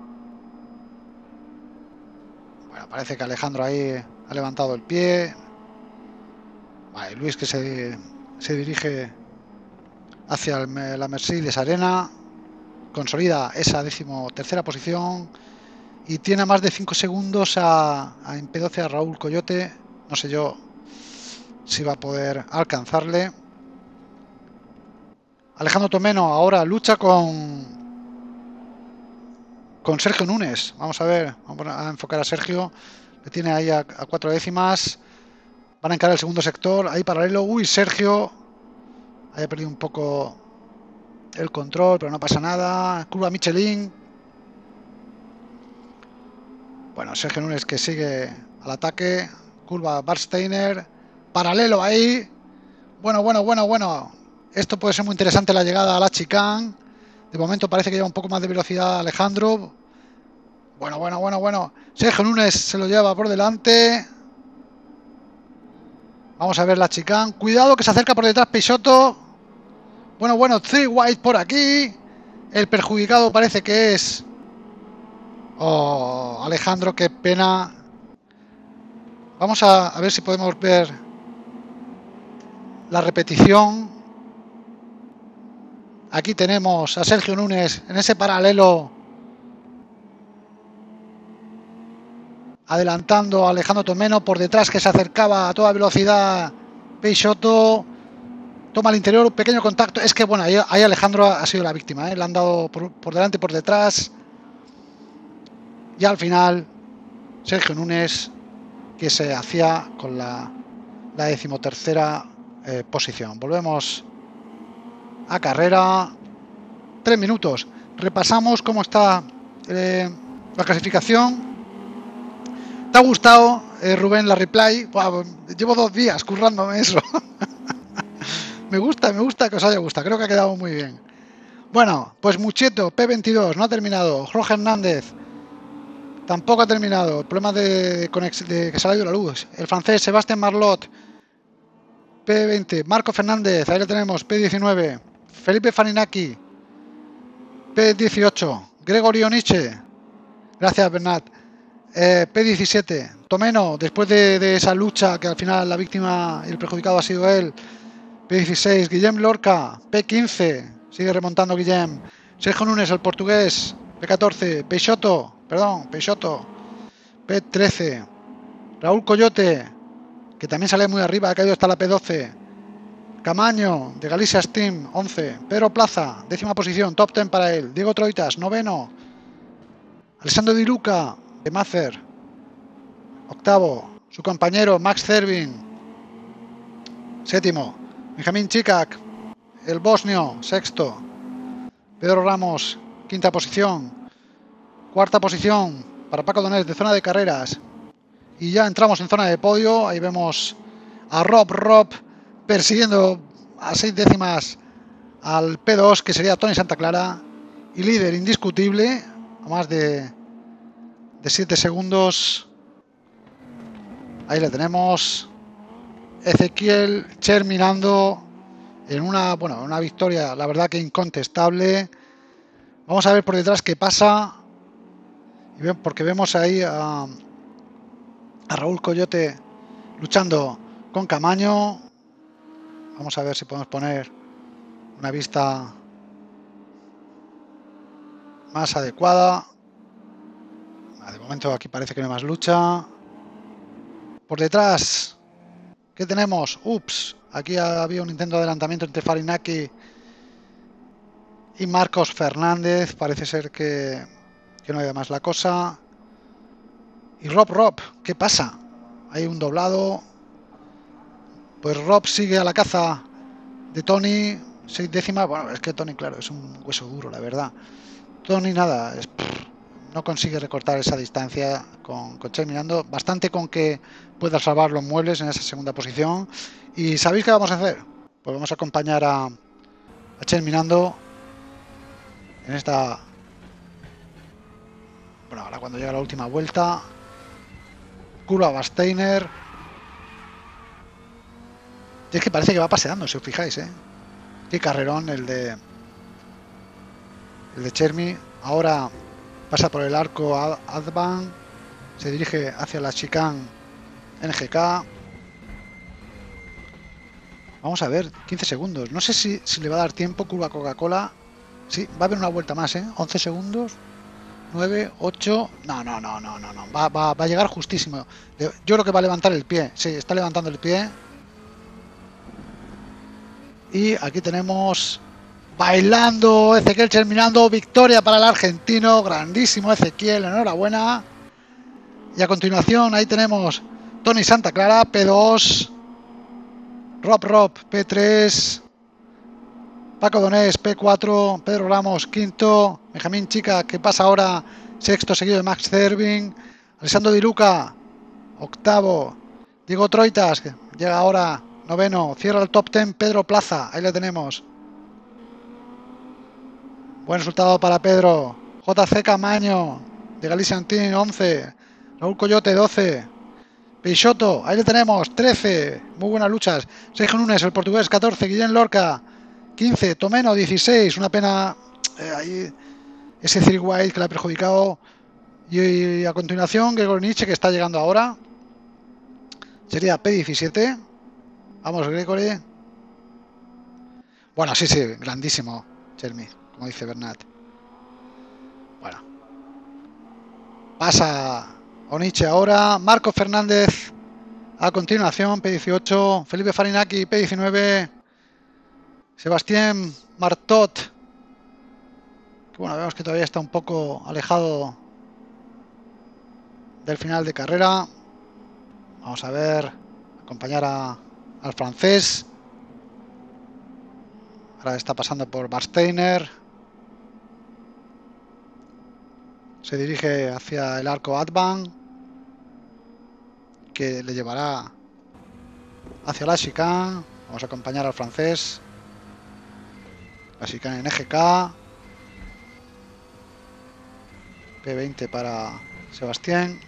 Bueno, parece que Alejandro ahí ha levantado el pie. Vale, Luis que se dirige hacia la Mercedes Arena, consolida esa 13ª posición y tiene a más de 5 segundos en P12 a Raúl Coyote. No sé yo si va a poder alcanzarle. Alejandro Tomeno ahora lucha con Sergio Núñez. Vamos a ver, vamos a enfocar a Sergio. Le tiene ahí a 4 décimas. Van a encarar el segundo sector, ahí paralelo. Uy, Sergio haya perdido un poco el control, pero no pasa nada. Curva Michelin. Bueno, Sergio Núñez que sigue al ataque. Curva Barsteiner. Paralelo ahí. Bueno. Esto puede ser muy interesante, la llegada a la chicane. De momento parece que lleva un poco más de velocidad Alejandro. Bueno. Sergio Núñez se lo lleva por delante. Vamos a ver la chicane. Cuidado que se acerca por detrás Peixoto. Bueno, Three White por aquí. El perjudicado parece que es... Oh, Alejandro, qué pena. Vamos a ver si podemos ver la repetición. Aquí tenemos a Sergio Núñez en ese paralelo, adelantando a Alejandro Tomeno. Por detrás que se acercaba a toda velocidad Peixoto. Toma al interior, un pequeño contacto. Es que bueno, ahí Alejandro ha sido la víctima, ¿eh? Le han dado por delante y por detrás. Y al final Sergio Núñez, que se hacía con la 13ª posición. Volvemos a carrera. 3 minutos. Repasamos cómo está la clasificación. ¿Te ha gustado, Rubén, la replay? Wow, llevo 2 días currándome eso. Me gusta que os haya gustado. Creo que ha quedado muy bien. Bueno, pues Mucheto, P22, no ha terminado. Jorge Hernández tampoco ha terminado. Problemas de que se ha ido la luz. El francés Sebastián Marlot, P20. Marco Fernández, ahí lo tenemos, P19. Felipe Farinaki, P18. Gregorio Nietzsche, gracias Bernat, P17. Tomeno, después de esa lucha que al final la víctima y el perjudicado ha sido él, P16. Guillem Lorca, P15. Sigue remontando Guillem. Sergio Núñez, el portugués, P14. Peixoto, P13. Raúl Coyote, que también sale muy arriba, ha caído hasta la P12. Camaño, de Galicia Steam, 11. Pedro Plaza, 10ª posición, top 10 para él. Diego Troitas, 9º. Alessandro Di Luca, de Macer, 8º. Su compañero Max Cervin, 7º. Benjamín Chikak, el bosnio, 6º. Pedro Ramos, 5ª posición. 4ª posición para Paco Donés, de zona de carreras. Y ya entramos en zona de podio. Ahí vemos a Rob persiguiendo a 6 décimas al P2, que sería Tony Santa Clara. Y líder indiscutible, a más de 7 segundos. Ahí le tenemos. Ezequiel terminando en una victoria, la verdad que incontestable. Vamos a ver por detrás qué pasa. Porque vemos ahí a Raúl Coyote luchando con Camaño. Vamos a ver si podemos poner una vista más adecuada. De momento aquí parece que no hay más lucha. Por detrás, ¿qué tenemos? Ups, aquí había un intento de adelantamiento entre Farinaki y Marcos Fernández. Parece ser que no hay más la cosa. Y Rob, ¿qué pasa? Hay un doblado. Pues Rob sigue a la caza de Tony, 6 décimas. Bueno, es que Tony, claro, es un hueso duro, la verdad. Tony nada, no consigue recortar esa distancia con terminando. Bastante con que pueda salvar los muebles en esa 2ª posición. ¿Y sabéis qué vamos a hacer? Pues vamos a acompañar a terminando en esta... Bueno, ahora cuando llega la última vuelta. Curva Barsteiner. Y es que parece que va paseando, si os fijáis, ¿eh? Qué carrerón el de Chermi. Ahora pasa por el arco Advan. Se dirige hacia la chicane NGK. Vamos a ver, 15 segundos. No sé si le va a dar tiempo. Curva Coca-Cola. Sí, va a haber una vuelta más, ¿eh? 11 segundos. 9, 8. No. Va a llegar justísimo. Yo creo que va a levantar el pie. Sí, está levantando el pie. Y aquí tenemos bailando Ezequiel terminando. Victoria para el argentino. Grandísimo Ezequiel. Enhorabuena. Y a continuación ahí tenemos Tony Santa Clara, P2. Rob, P3. Paco Donés, P4. Pedro Ramos, quinto. Benjamín Chica, que pasa ahora sexto, seguido de Max Cervin. Alessandro Di Luca, octavo. Diego Troitas, que llega ahora noveno. Cierra el top 10 Pedro Plaza, ahí le tenemos. Buen resultado para Pedro. JC Camaño, de Galician Team, 11. Raúl Coyote, 12. Peixoto, ahí le tenemos, 13. Muy buenas luchas. Sergio Núñez, el portugués, 14. Guillén Lorca, 15. Tomeno, 16. Una pena ahí ese Cyril White que le ha perjudicado. Y a continuación, Gregor Nietzsche, que está llegando ahora. Sería P17. Vamos, Gregory. Bueno, sí, grandísimo, Chermi, como dice Bernat. Bueno. Pasa Oniche ahora. Marco Fernández a continuación, P18. Felipe Farinaki, P19. Sebastián Martot. Que bueno, vemos que todavía está un poco alejado del final de carrera. Vamos a ver. Acompañar al francés. Ahora está pasando por Barsteiner. Se dirige hacia el arco Advan, que le llevará hacia la chicane. Vamos a acompañar al francés. La chicane en EGK. P20 para Sebastián.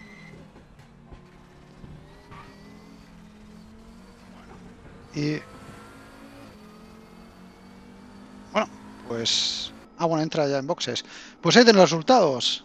Y bueno, pues bueno, entra ya en boxes. Pues ahí tienen los resultados.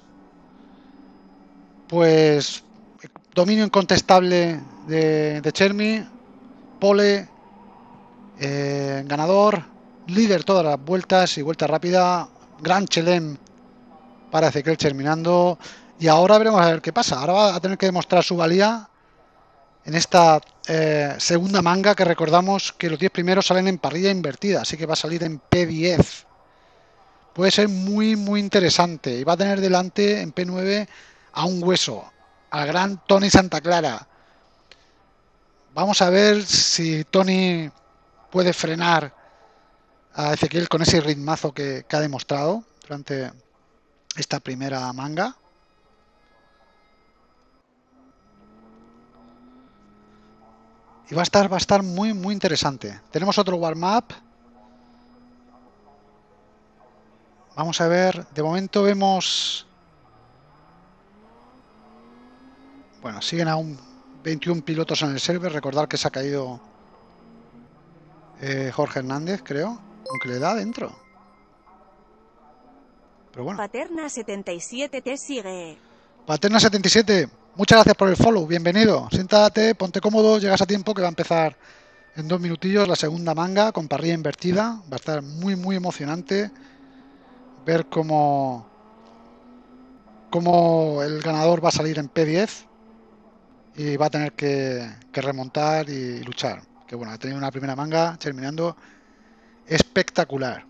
Pues dominio incontestable de Chermi, pole, ganador, líder todas las vueltas y vuelta rápida, gran chelem para Ezequiel terminando. Y ahora veremos a ver qué pasa. Ahora va a tener que demostrar su valía en esta segunda manga, que recordamos que los 10 primeros salen en parrilla invertida, así que va a salir en P10. Puede ser muy interesante, y va a tener delante en P9 a un hueso, al gran Tony Santa Clara. Vamos a ver si Tony puede frenar a Ezequiel con ese ritmazo que ha demostrado durante esta primera manga. Y va a estar muy interesante. Tenemos otro warm-up. Vamos a ver, de momento vemos... Bueno, siguen aún 21 pilotos en el server. Recordar que se ha caído Jorge Hernández, creo, aunque le da dentro. Pero bueno. Paterna 77 te sigue. Paterna 77, muchas gracias por el follow, bienvenido. Siéntate, ponte cómodo, llegas a tiempo, que va a empezar en 2 minutillos la segunda manga con parrilla invertida. Va a estar muy emocionante ver cómo el ganador va a salir en P10 y va a tener que remontar y luchar. Que bueno, ha tenido una primera manga terminando espectacular.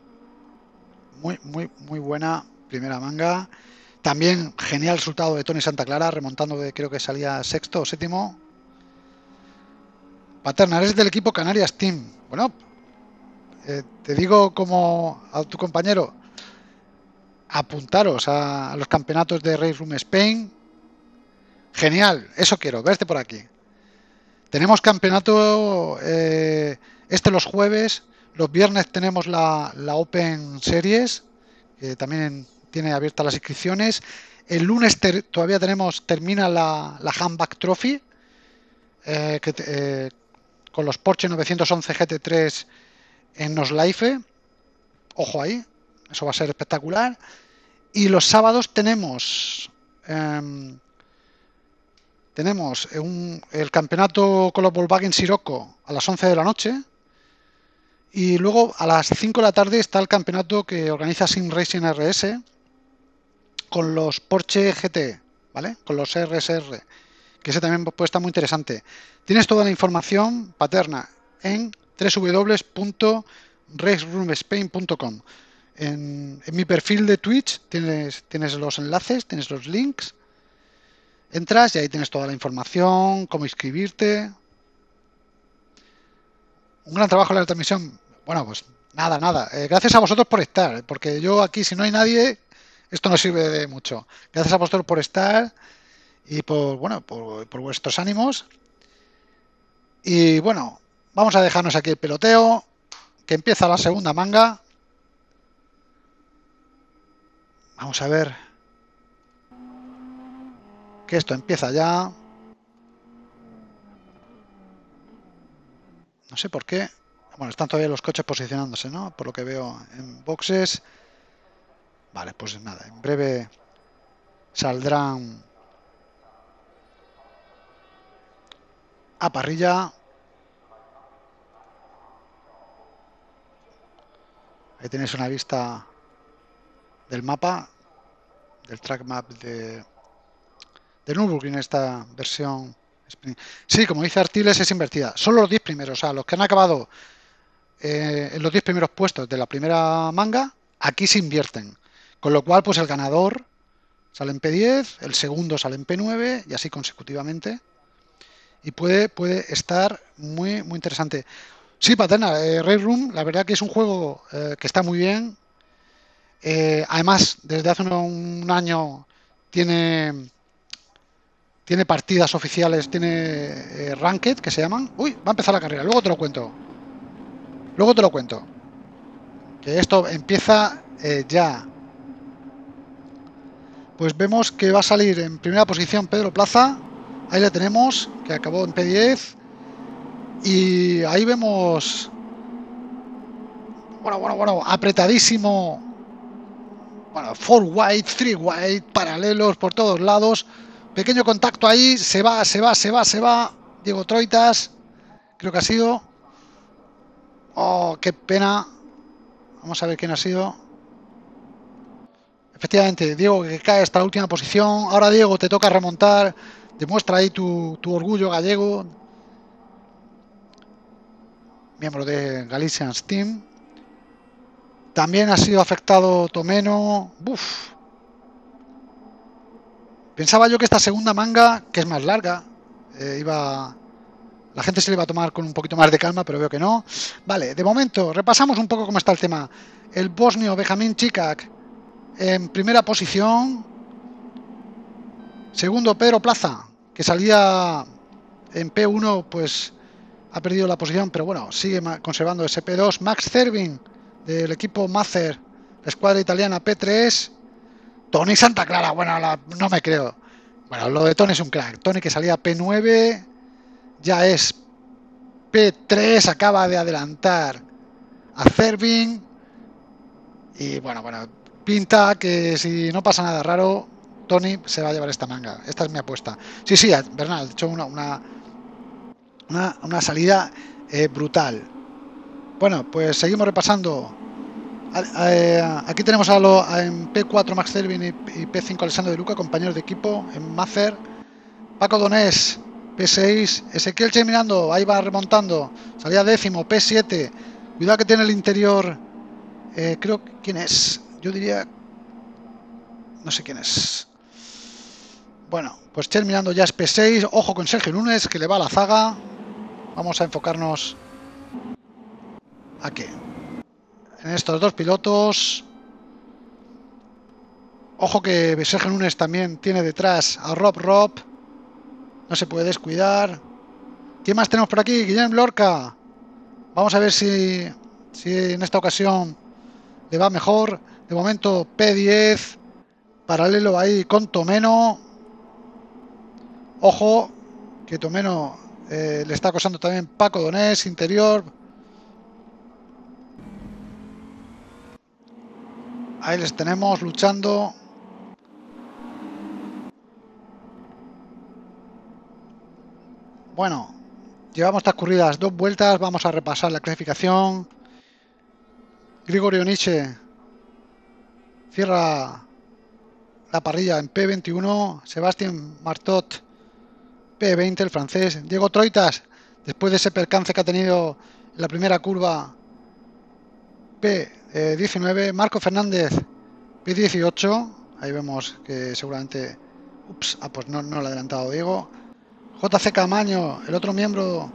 Muy buena primera manga. También genial resultado de Tony Santa Clara, remontando de, creo que salía sexto o séptimo. Paterna, eres del equipo Canarias Team. Bueno, te digo como a tu compañero, apuntaros a los campeonatos de Race Room Spain. Genial, eso quiero, verte por aquí. Tenemos campeonato los jueves. Los viernes tenemos la Open Series, que también tiene abiertas las inscripciones. El lunes todavía termina la Handback Trophy, con los Porsche 911 GT3 en Noslife. Ojo ahí, eso va a ser espectacular. Y los sábados tenemos el campeonato con los Volkswagen Sirocco a las 11 de la noche. Y luego a las 5 de la tarde está el campeonato que organiza Sim Racing RS, con los Porsche GT, ¿vale? Con los RSR, que ese también puede estar muy interesante. Tienes toda la información paterna en www.raceroomspain.com. En mi perfil de Twitch tienes los enlaces, tienes los links. Entras y ahí tienes toda la información, cómo inscribirte. Un gran trabajo en la transmisión. Bueno, pues nada. Gracias a vosotros por estar, porque yo aquí, si no hay nadie, esto no sirve de mucho. Gracias a vosotros por estar y por vuestros ánimos. Y bueno, vamos a dejarnos aquí el peloteo, que empieza la segunda manga. Vamos a ver que esto empieza ya. No sé por qué. Bueno, están todavía los coches posicionándose, ¿no? Por lo que veo en boxes. Vale, pues nada, en breve saldrán a parrilla. Ahí tenéis una vista del mapa, del track map de Nürburgring, esta versión. Sí, como dice Artiles, es invertida. Solo los 10 primeros, o sea, los que han acabado en los 10 primeros puestos de la primera manga, aquí se invierten. Con lo cual, pues el ganador sale en P10, el segundo sale en P9 y así consecutivamente. Y puede estar muy interesante. Sí, Paterna, Race Room, la verdad que es un juego que está muy bien. Además, desde hace un año tiene partidas oficiales, tiene Ranked, que se llaman. Uy, va a empezar la carrera, luego te lo cuento. Que esto empieza ya. Pues vemos que va a salir en primera posición Pedro Plaza. Ahí le tenemos, que acabó en P10. Y ahí vemos... Bueno, apretadísimo. Bueno, 4 wide, 3 wide, paralelos por todos lados. Pequeño contacto ahí, se va. Diego Troitas, creo que ha sido. Oh, qué pena. Vamos a ver quién ha sido. Efectivamente, Diego, que cae hasta la última posición. Ahora, Diego, te toca remontar. Demuestra ahí tu orgullo gallego. Miembro de Galician's Team. También ha sido afectado Tomeno. Uf. Pensaba yo que esta segunda manga, que es más larga, la gente se le iba a tomar con un poquito más de calma, pero veo que no. Vale, de momento, repasamos un poco cómo está el tema. El bosnio Benjamin Čikak en primera posición. Segundo, Pedro Plaza, que salía en P1, pues ha perdido la posición, pero bueno, sigue conservando ese P2. Max Cervin, del equipo Mazer, la escuadra italiana, P3. Tony Santa Clara, bueno, no me creo. Bueno, lo de Tony es un crack. Tony, que salía P9, ya es P3, acaba de adelantar a Cervin. Y bueno, pinta que si no pasa nada raro, Tony se va a llevar esta manga. Esta es mi apuesta. Sí, Bernal, ha hecho una salida brutal. Bueno, pues seguimos repasando. Aquí tenemos en P4 Max Cervin y P5 Alessandro De Luca, compañeros de equipo en Mazer. Paco Donés, P6. Ezequiel Che mirando, ahí va remontando. Salía décimo, P7. Cuidado que tiene el interior. Creo que quién es. Yo diría. No sé quién es. Bueno, pues Che mirando ya es P6. Ojo con Sergio Núñez, que le va a la zaga. Vamos a enfocarnos aquí. En estos dos pilotos. Ojo que Sergio Núñez también tiene detrás a Rob. No se puede descuidar. ¿Quién más tenemos por aquí? Guillem Lorca. Vamos a ver si en esta ocasión le va mejor. De momento P10. Paralelo ahí con Tomeno. Ojo que Tomeno le está acosando también Paco Donés, interior. Ahí les tenemos luchando. Bueno, llevamos transcurridas 2 vueltas. Vamos a repasar la clasificación. Grigorio Nietzsche cierra la parrilla en P21, Sebastián Martot P20, el francés, Diego Troitas, después de ese percance que ha tenido en la primera curva, P19, Marco Fernández P18, ahí vemos que seguramente, pues no lo ha adelantado Diego. JC Camaño, el otro miembro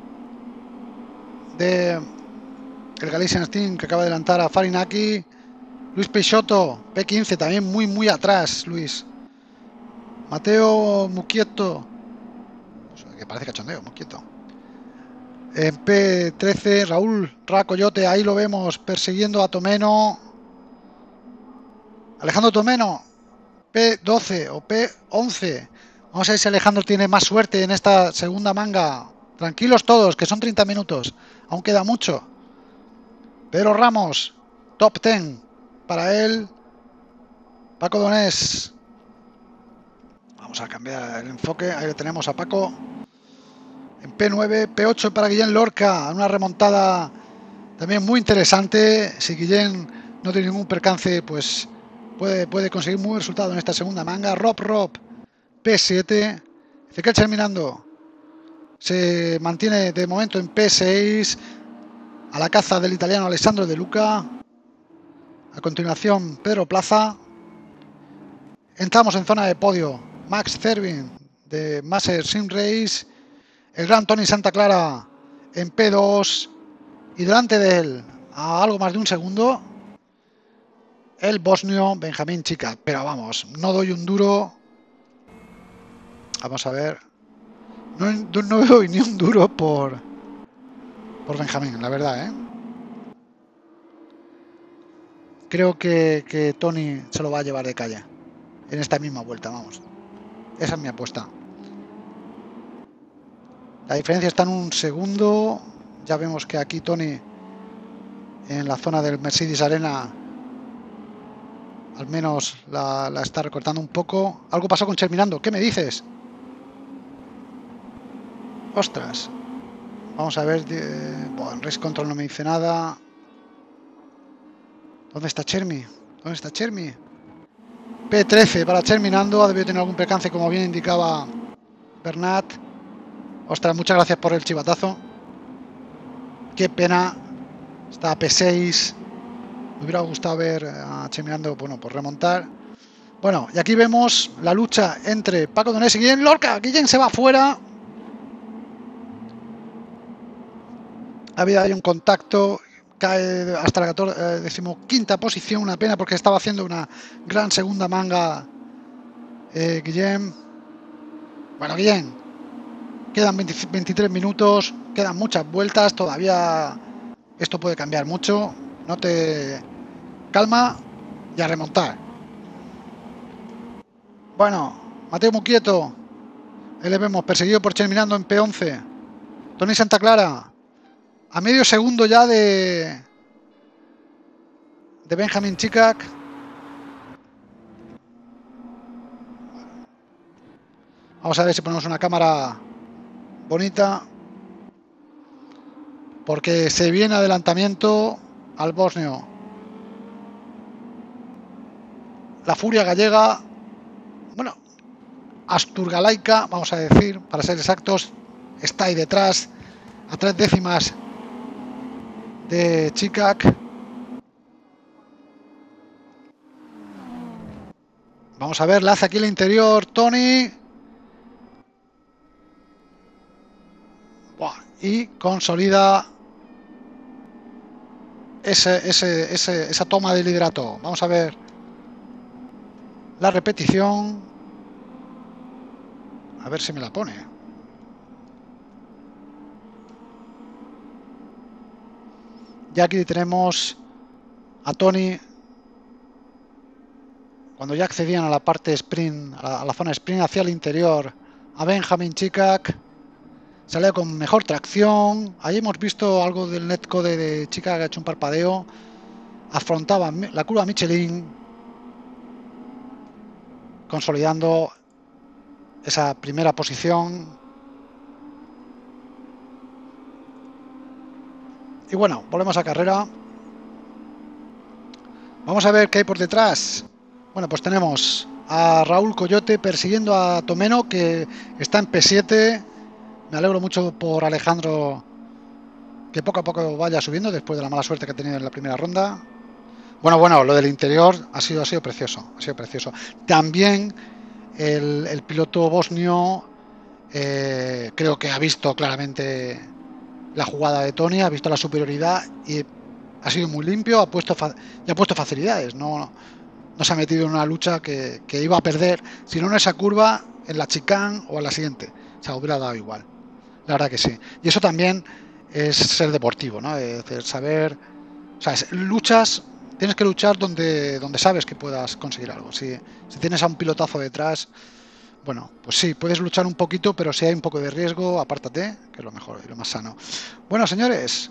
de el Galician Team que acaba de adelantar a Farinaki. Luis Peixoto, P15, también muy atrás, Luis. Mateo Muquieto, que parece cachondeo, Muquieto. En P13, Raúl Racoyote, ahí lo vemos persiguiendo a Tomeno. Alejandro Tomeno, P12 o P11. Vamos a ver si Alejandro tiene más suerte en esta segunda manga. Tranquilos todos, que son 30 minutos. Aún queda mucho. Pedro Ramos, top 10 para él. Paco Donés. Vamos a cambiar el enfoque. Ahí le tenemos a Paco. En P9, P8 para Guillén Lorca. Una remontada también muy interesante. Si Guillén no tiene ningún percance, pues puede conseguir muy buen resultado en esta segunda manga. Rob, P7. Ezequiel Terminando se mantiene de momento en P6. A la caza del italiano Alessandro De Luca. A continuación, Pedro Plaza. Entramos en zona de podio. Max Cervin de Master Sim Race. El gran Tony Santa Clara en P2. Y delante de él, a algo más de un segundo, el bosnio Benjamín Chica. Pero vamos, no doy un duro. Vamos a ver. No doy ni un duro por Benjamín, la verdad, ¿eh? Creo que Tony se lo va a llevar de calle en esta misma vuelta, vamos. Esa es mi apuesta. La diferencia está en un segundo. Ya vemos que aquí Tony, en la zona del Mercedes Arena, al menos la está recortando un poco. Algo pasó con Terminando. ¿Qué me dices? Ostras. Vamos a ver. Bueno, Race Control no me dice nada. ¿Dónde está Chermi? P13 para Terminando. Ha debido tener algún percance, como bien indicaba Bernat. Ostras, muchas gracias por el chivatazo. Qué pena. Está a P6. Me hubiera gustado ver a Terminando, bueno, por remontar. Bueno, y aquí vemos la lucha entre Paco Donés y Guillén Lorca. Guillén se va fuera. Ha habido ahí un contacto. Cae hasta la 15ª posición. Una pena porque estaba haciendo una gran segunda manga Guillén. Bueno, Guillén, quedan 23 minutos. Quedan muchas vueltas. Todavía esto puede cambiar mucho. No te... Calma y a remontar. Bueno, Mateo Muquieto. Ahí le vemos perseguido por Terminando en P11. Tony Santa Clara a medio segundo ya de Benjamín Chicac. Vamos a ver si ponemos una cámara bonita, porque se viene adelantamiento al bosnio. La furia gallega, bueno, asturgalaica, vamos a decir, para ser exactos, está ahí detrás, a 3 décimas de Chicac. Vamos a ver, la hace aquí el interior Tony. Y consolida esa toma de liderato. Vamos a ver la repetición. A ver si me la pone. Ya aquí tenemos a Tony cuando ya accedían a la parte sprint, a la zona sprint, hacia el interior a Benjamín Chicac. Sale con mejor tracción. Ahí hemos visto algo del netcode de Chicac, que ha hecho un parpadeo. Afrontaba la curva Michelin, consolidando esa primera posición. Y bueno, volvemos a carrera. Vamos a ver qué hay por detrás. Bueno, pues tenemos a Raúl Coyote persiguiendo a Tomeno, que está en P7. Me alegro mucho por Alejandro, que poco a poco vaya subiendo después de la mala suerte que ha tenido en la primera ronda. Bueno, lo del interior ha sido precioso, ha sido precioso. También el piloto bosnio creo que ha visto claramente la jugada de Tony, ha visto la superioridad y ha sido muy limpio, ha puesto facilidades, no se ha metido en una lucha que iba a perder, si no en esa curva, en la chicane o en la siguiente, o sea, hubiera dado igual, la verdad que sí. Y eso también es ser deportivo, ¿no? Es decir, saber, o sea, luchas, tienes que luchar donde sabes que puedas conseguir algo. Si tienes a un pilotazo detrás, bueno, pues sí, puedes luchar un poquito, pero si hay un poco de riesgo, apártate, que es lo mejor y lo más sano. Bueno, señores,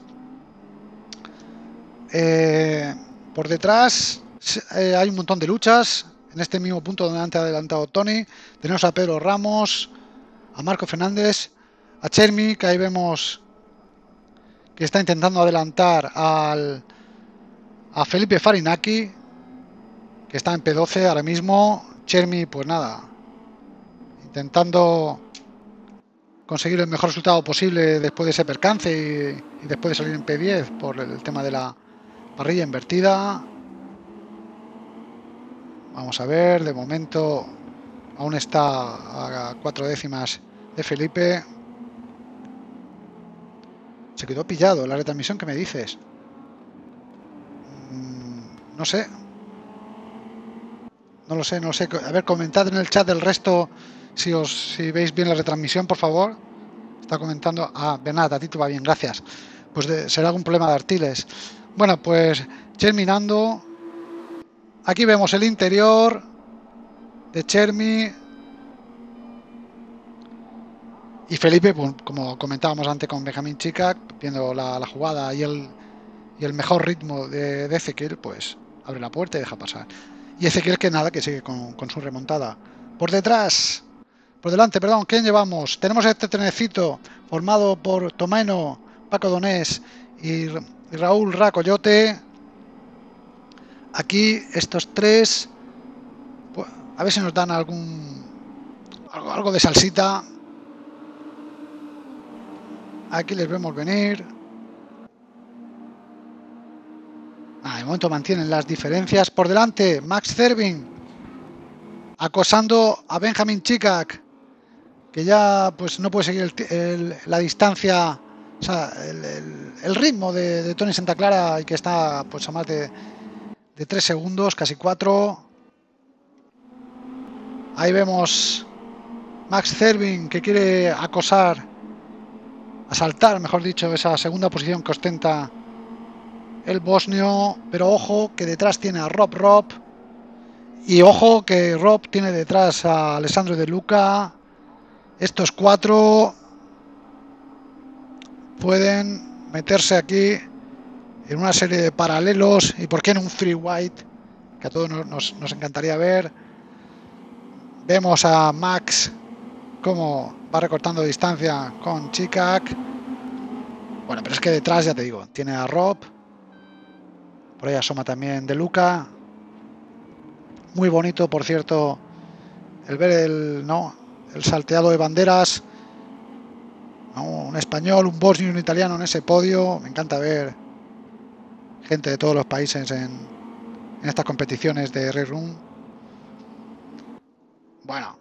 por detrás hay un montón de luchas. En este mismo punto donde ha adelantado Tony, tenemos a Pedro Ramos, a Marco Fernández, a Chermi, que ahí vemos que está intentando adelantar a Felipe Farinaki, que está en P12 ahora mismo. Chermi, pues nada, intentando conseguir el mejor resultado posible después de ese percance y después de salir en P10 por el tema de la parrilla invertida. Vamos a ver, de momento aún está a 4 décimas de Felipe. Se quedó pillado la retransmisión, ¿qué me dices? No sé. No lo sé. A ver, comentad en el chat del resto si veis bien la retransmisión, por favor. Está comentando. Ah, Bernat, a ti te va bien, gracias. Pues será algún problema de Artiles. Bueno, pues terminando. Aquí vemos el interior de Chermi. Y Felipe, pues, como comentábamos antes con Benjamín Chica, viendo la jugada y el mejor ritmo de Ezequiel, pues abre la puerta y deja pasar. Y Ezequiel que nada, que sigue con su remontada. Por delante, perdón, ¿quién llevamos? Tenemos este trenecito formado por Tomeno, Paco Donés y Raúl Coyote. Aquí estos tres, pues, a ver si nos dan algo de salsita. Aquí les vemos venir. De momento mantienen las diferencias. Por delante, Max Zervin acosando a Benjamin Chicak, que ya pues no puede seguir la distancia, o sea, el ritmo de Tony Santa Clara, y que está pues a más de 3 segundos, casi 4. Ahí vemos Max Zervin, que quiere asaltar, mejor dicho, esa segunda posición que ostenta el bosnio, pero ojo que detrás tiene a Rob, y ojo que Rob tiene detrás a Alessandro De Luca. Estos 4 pueden meterse aquí en una serie de paralelos, y por qué no un 3 white, que a todos nos encantaría ver. Vemos a Max cómo va recortando distancia con Chicak. Bueno, pero es que detrás, ya te digo, tiene a Rob. Por ahí asoma también De Luca. Muy bonito, por cierto, el ver el salteado de banderas. Un español, un bosnio y un italiano en ese podio. Me encanta ver gente de todos los países en estas competiciones de Red Room. Bueno.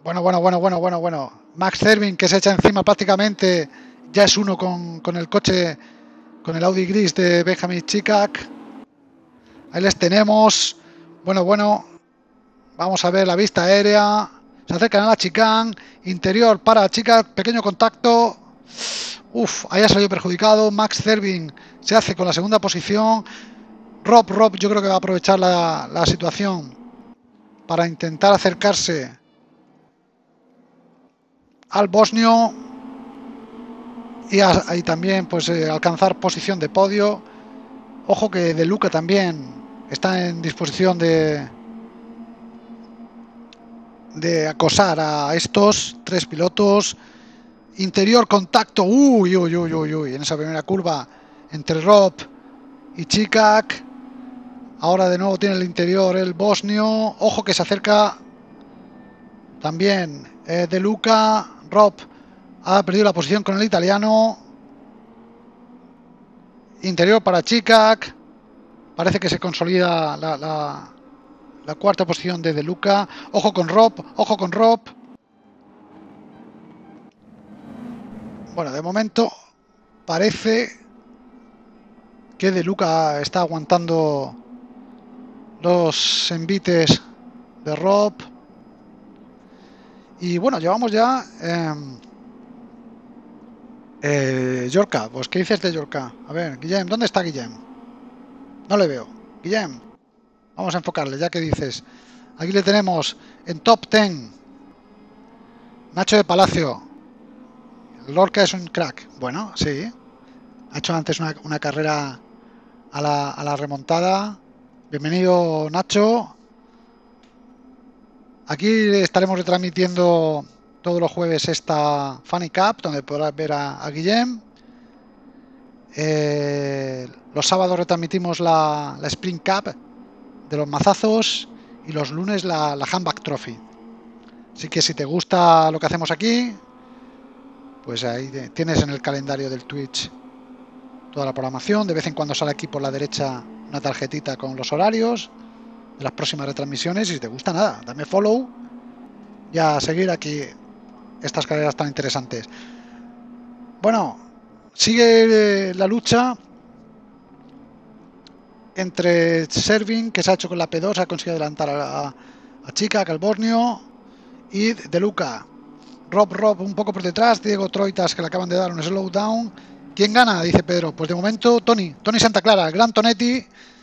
Max Zervin, que se echa encima prácticamente. Ya es uno con el coche, con el Audi gris de Benjamin Chicak. Ahí les tenemos. Bueno. Vamos a ver la vista aérea. Se acercan a la chicane. Interior para Chicak. Pequeño contacto. Ahí ha salido perjudicado. Max Zervin se hace con la segunda posición. Rob yo creo que va a aprovechar la situación para intentar acercarse al bosnio y ahí también pues alcanzar posición de podio. Ojo que De Luca también está en disposición de acosar a estos 3 pilotos. Interior contacto, en esa primera curva entre Rob y Chicak. Ahora de nuevo tiene el interior el bosnio. Ojo que se acerca También De Luca. Rob ha perdido la posición con el italiano. Interior para Chicak. Parece que se consolida la cuarta posición de Luca. Ojo con Rob, ojo con Rob. Bueno, de momento parece que De Luca está aguantando los envites de Rob. Y bueno, llevamos ya Yorka. Pues ¿qué dices de Yorka? A ver, Guillem, ¿dónde está Guillem? No le veo. Guillem, vamos a enfocarle, ya que dices. Aquí le tenemos en top 10. Nacho de Palacio. Lorca es un crack. Bueno, sí. Ha hecho antes una carrera a la remontada. Bienvenido, Nacho. Aquí estaremos retransmitiendo todos los jueves esta Funny Cup, donde podrás ver a Guillem. Los sábados retransmitimos la Sprint Cup de los mazazos y los lunes la Handbag Trophy. Así que si te gusta lo que hacemos aquí, pues ahí tienes en el calendario del Twitch toda la programación. De vez en cuando sale aquí por la derecha una tarjetita con los horarios de las próximas retransmisiones. Y si te gusta, nada, dame follow y a seguir aquí estas carreras tan interesantes. Bueno, sigue la lucha entre Servin, que se ha hecho con la P2, ha conseguido adelantar a Chicak, al Borneo, y De Luca. Rob un poco por detrás, Diego Troitas, que le acaban de dar un slowdown. ¿Quién gana? Dice Pedro. Pues de momento Tony Santa Clara, el gran Tonetti,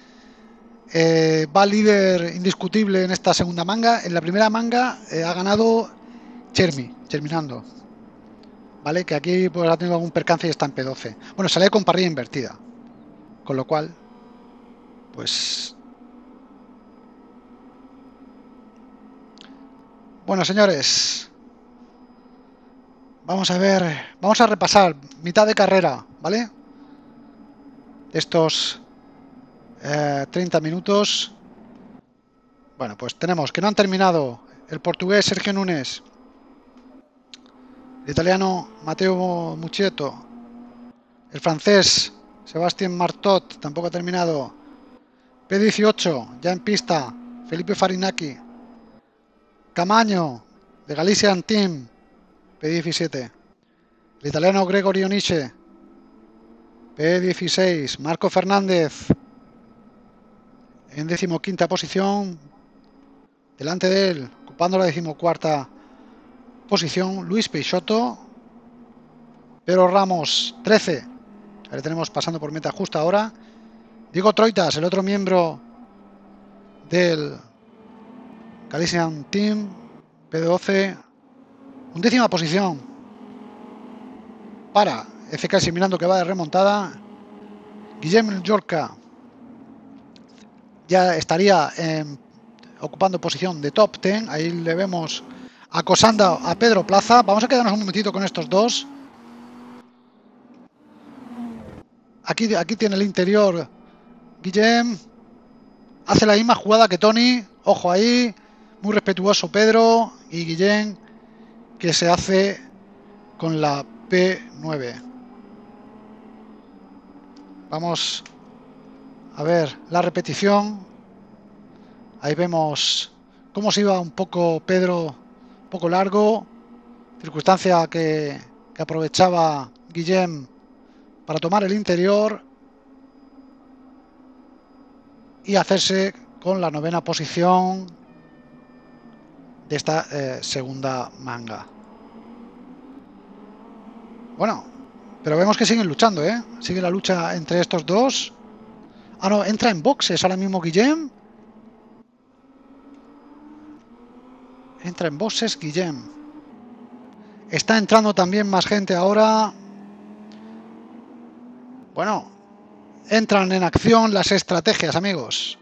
va líder indiscutible en esta segunda manga. En la primera manga ha ganado Cherminando, ¿vale? Que aquí pues ha tenido algún percance y está en P12. Bueno, sale con parrilla invertida, con lo cual pues bueno, señores, vamos a ver, vamos a repasar mitad de carrera, ¿vale? Estos 30 minutos. Bueno, pues tenemos que no han terminado el portugués Sergio Núñez, el italiano Matteo Mucchetto, el francés Sébastien Martot tampoco ha terminado. P18 ya en pista Felipe Farinaki. Camaño de Galician Team, P17. El italiano Gregorio Niche, P16. Marco Fernández en 15ª posición. Delante de él, ocupando la 14ª posición, Luis Peixoto. Pedro Ramos, 13. Ahí tenemos pasando por meta justa ahora. Diego Troitas, el otro miembro del Galician Team, P12. 11ª posición para FK Mirando, que va de remontada. Guillem Yorka ya estaría ocupando posición de top 10. Ahí le vemos acosando a Pedro Plaza. Vamos a quedarnos un momentito con estos dos. Aquí tiene el interior Guillem. Hace la misma jugada que Tony. Ojo ahí. Muy respetuoso Pedro. Y Guillem, que se hace con la P9. Vamos a ver la repetición. Ahí vemos cómo se iba un poco Pedro, un poco largo. Circunstancia que aprovechaba Guillem para tomar el interior y hacerse con la 9ª posición de esta segunda manga. Bueno, pero vemos que siguen luchando, ¿eh? Sigue la lucha entre estos dos. Ah, no, entra en boxes ahora mismo Guillem. Entra en boxes Guillem. Está entrando también más gente ahora. Bueno, entran en acción las estrategias, amigos.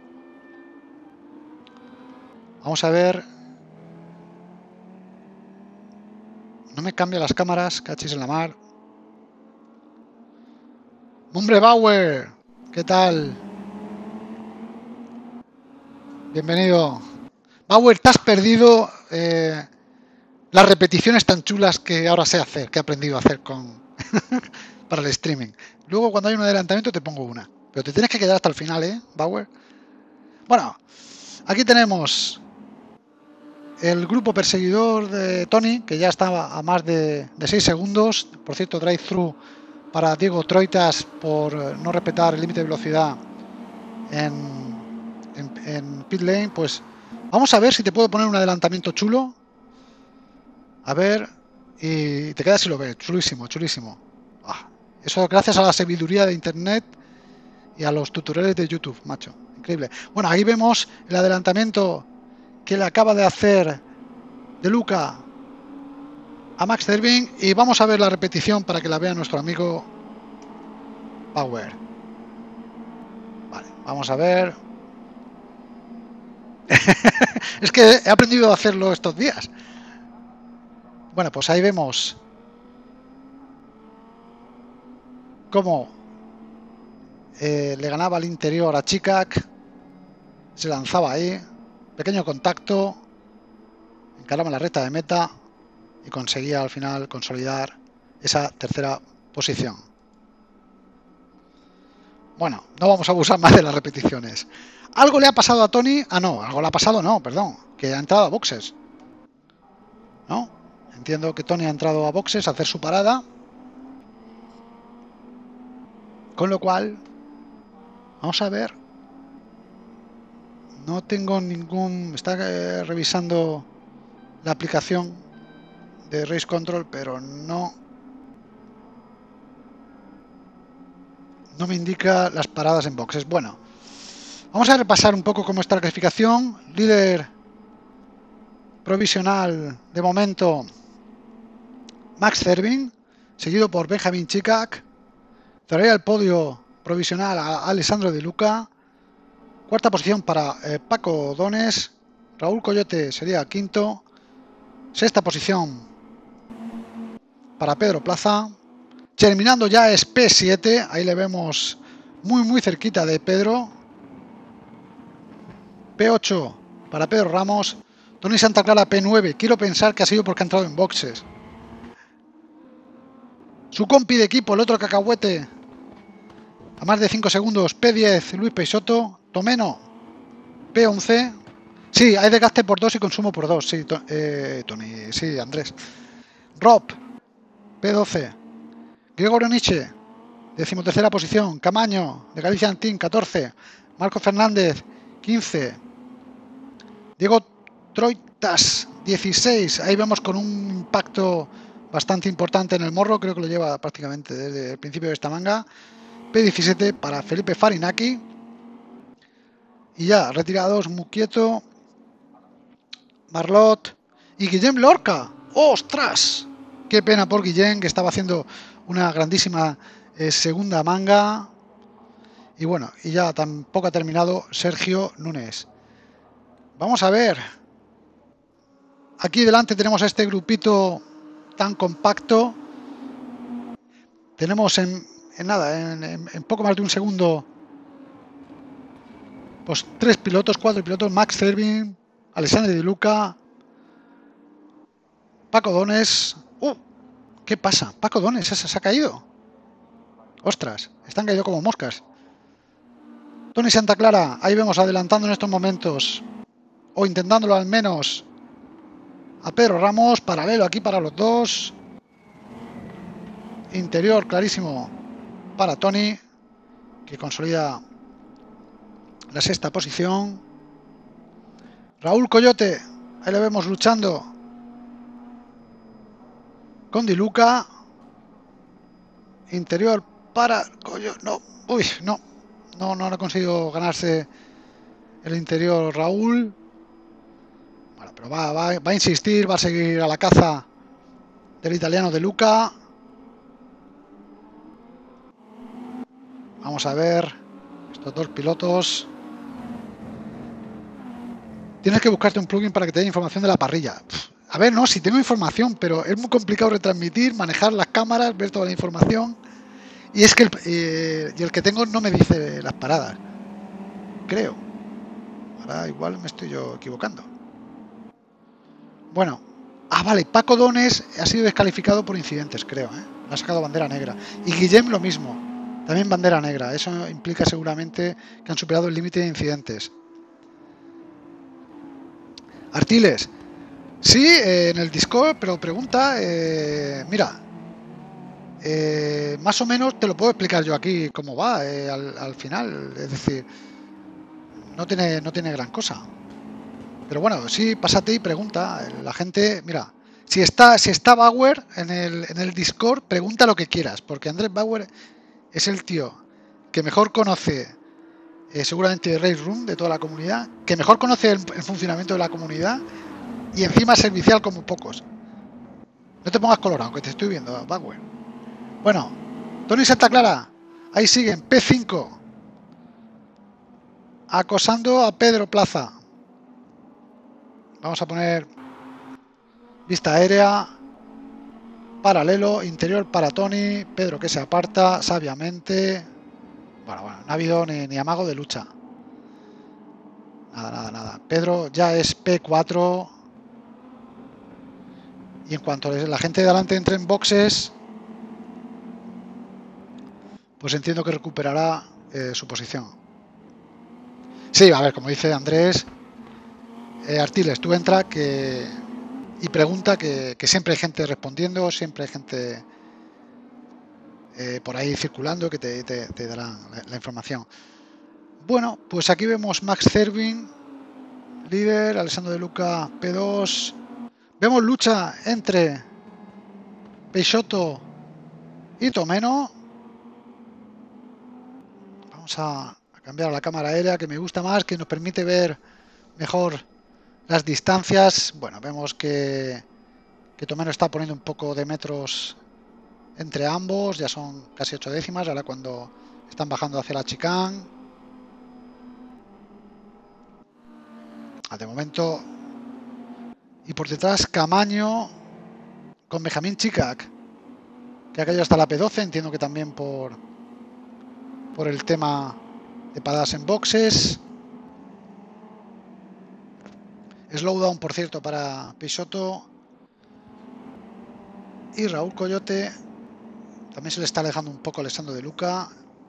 Vamos a ver. No me cambia las cámaras, cachis en la mar. ¡Hombre, Bauer! ¿Qué tal? Bienvenido. Bauer, te has perdido las repeticiones tan chulas que ahora sé hacer, que he aprendido a hacer con para el streaming. Luego cuando hay un adelantamiento te pongo una, pero te tienes que quedar hasta el final, Bauer. Bueno, aquí tenemos el grupo perseguidor de Tony, que ya estaba a más de 6 segundos. Por cierto, drive-thru para Diego Troitas por no respetar el límite de velocidad en pit lane. Pues vamos a ver si te puedo poner un adelantamiento chulo. A ver, y te quedas si lo ves. Chulísimo, chulísimo. Eso gracias a la sabiduría de internet y a los tutoriales de YouTube, macho. Increíble. Bueno, ahí vemos el adelantamiento que le acaba de hacer De Luca a Max Derving, y vamos a ver la repetición para que la vea nuestro amigo Bauer. Vale, vamos a ver. Es que he aprendido a hacerlo estos días. Bueno, pues ahí vemos cómo le ganaba al interior a Chikak. Se lanzaba ahí, pequeño contacto, encaraba la recta de meta y conseguía al final consolidar esa tercera posición. Bueno, no vamos a abusar más de las repeticiones. ¿Algo le ha pasado a Tony? No, algo le ha pasado, no, perdón, que ha entrado a boxes. ¿No? Entiendo que Tony ha entrado a boxes a hacer su parada. Con lo cual, vamos a ver. No tengo ningún... Está revisando la aplicación de Race Control, pero no me indica las paradas en boxes. Bueno, vamos a repasar un poco cómo está la clasificación. Líder provisional de momento Max Derving, seguido por Benjamin Chikak. Cerraría el podio provisional a Alessandro De Luca. Cuarta posición para Paco Dones. Raúl Coyote sería quinto. Sexta posición para Pedro Plaza. Terminando ya es P7. Ahí le vemos muy cerquita de Pedro. P8 para Pedro Ramos. Tony Santa Clara P9. Quiero pensar que ha sido porque ha entrado en boxes. Su compi de equipo, el otro cacahuete, a más de 5 segundos. P10 Luis Peixoto. Tomeno P11. Sí, hay desgaste por 2 y consumo por 2. Sí, Tony, sí, Andrés. Rob P12. Gregorio Nietzsche, 13ª posición. Camaño de Galicia Team, 14. Marco Fernández, 15. Diego Troitas, 16. Ahí vemos con un impacto bastante importante en el morro. Creo que lo lleva prácticamente desde el principio de esta manga. P17 para Felipe Farinaki. Y ya, retirados, Muquieto, Marlot y Guillem Lorca. ¡Ostras! Qué pena por Guillem, que estaba haciendo una grandísima segunda manga. Y bueno, y ya tampoco ha terminado Sergio Núñez. Vamos a ver. Aquí delante tenemos a este grupito tan compacto. Tenemos en poco más de un segundo, pues 4 pilotos. Max Derving, Alessandro De Luca, Paco Dones. ¿Qué pasa? Paco Dones se ha caído. Ostras, están caídos como moscas. Tony Santa Clara, ahí vemos adelantando en estos momentos, o intentándolo al menos, a Pedro Ramos. Paralelo aquí para los dos. Interior clarísimo para Tony, que consolida la sexta posición. Raúl Coyote, ahí le vemos luchando con Di Luca. Interior para Coyote. No ha conseguido ganarse el interior Raúl. Bueno, pero va a insistir, va a seguir a la caza del italiano De Luca. Vamos a ver estos dos pilotos. Tienes que buscarte un plugin para que te dé información de la parrilla. A ver, no, si tengo información, pero es muy complicado retransmitir, manejar las cámaras, ver toda la información. Y es que el que tengo no me dice las paradas. Creo. Ahora igual me estoy yo equivocando. Bueno, Ah, vale, Paco Dones ha sido descalificado por incidentes, creo, ¿eh? Ha sacado bandera negra. Y Guillem lo mismo, también bandera negra. Eso implica seguramente que han superado el límite de incidentes. Artiles, sí, en el Discord, pero pregunta, mira, más o menos te lo puedo explicar yo aquí cómo va al final. Es decir, no tiene gran cosa. Pero bueno, sí, pásate y pregunta. La gente, mira, si está Bauer en el Discord, pregunta lo que quieras, porque Andrés Bauer es el tío que mejor conoce seguramente Race Room de toda la comunidad, que mejor conoce el funcionamiento de la comunidad y encima servicial como pocos. No te pongas colorado, que te estoy viendo, Bauer. Bueno, Tony Santa Clara, ahí siguen, P5, acosando a Pedro Plaza. Vamos a poner vista aérea, paralelo, interior para Tony, Pedro que se aparta sabiamente. Bueno, no ha habido ni amago de lucha. Nada. Pedro ya es P4. Y en cuanto la gente de delante entre en boxes, pues entiendo que recuperará su posición. Sí, a ver, como dice Andrés, Artiles, tú entra y pregunta que siempre hay gente respondiendo, siempre hay gente por ahí circulando que te darán la información. Bueno, pues aquí vemos Max Cervin, líder, Alessandro De Luca, P2. Vemos lucha entre Peixoto y Tomeno. Vamos a cambiar a la cámara aérea, que me gusta más, que nos permite ver mejor las distancias. Bueno, vemos que Tomeno está poniendo un poco de metros entre ambos, ya son casi 8 décimas, ahora cuando están bajando hacia la chicane. De momento, y por detrás Camaño con Benjamín Chicac, que ha caído hasta la P12, entiendo que también por el tema de paradas en boxes. Slowdown, por cierto, para Peixoto. Y Raúl Coyote también se le está alejando un poco Alessandro De Luca.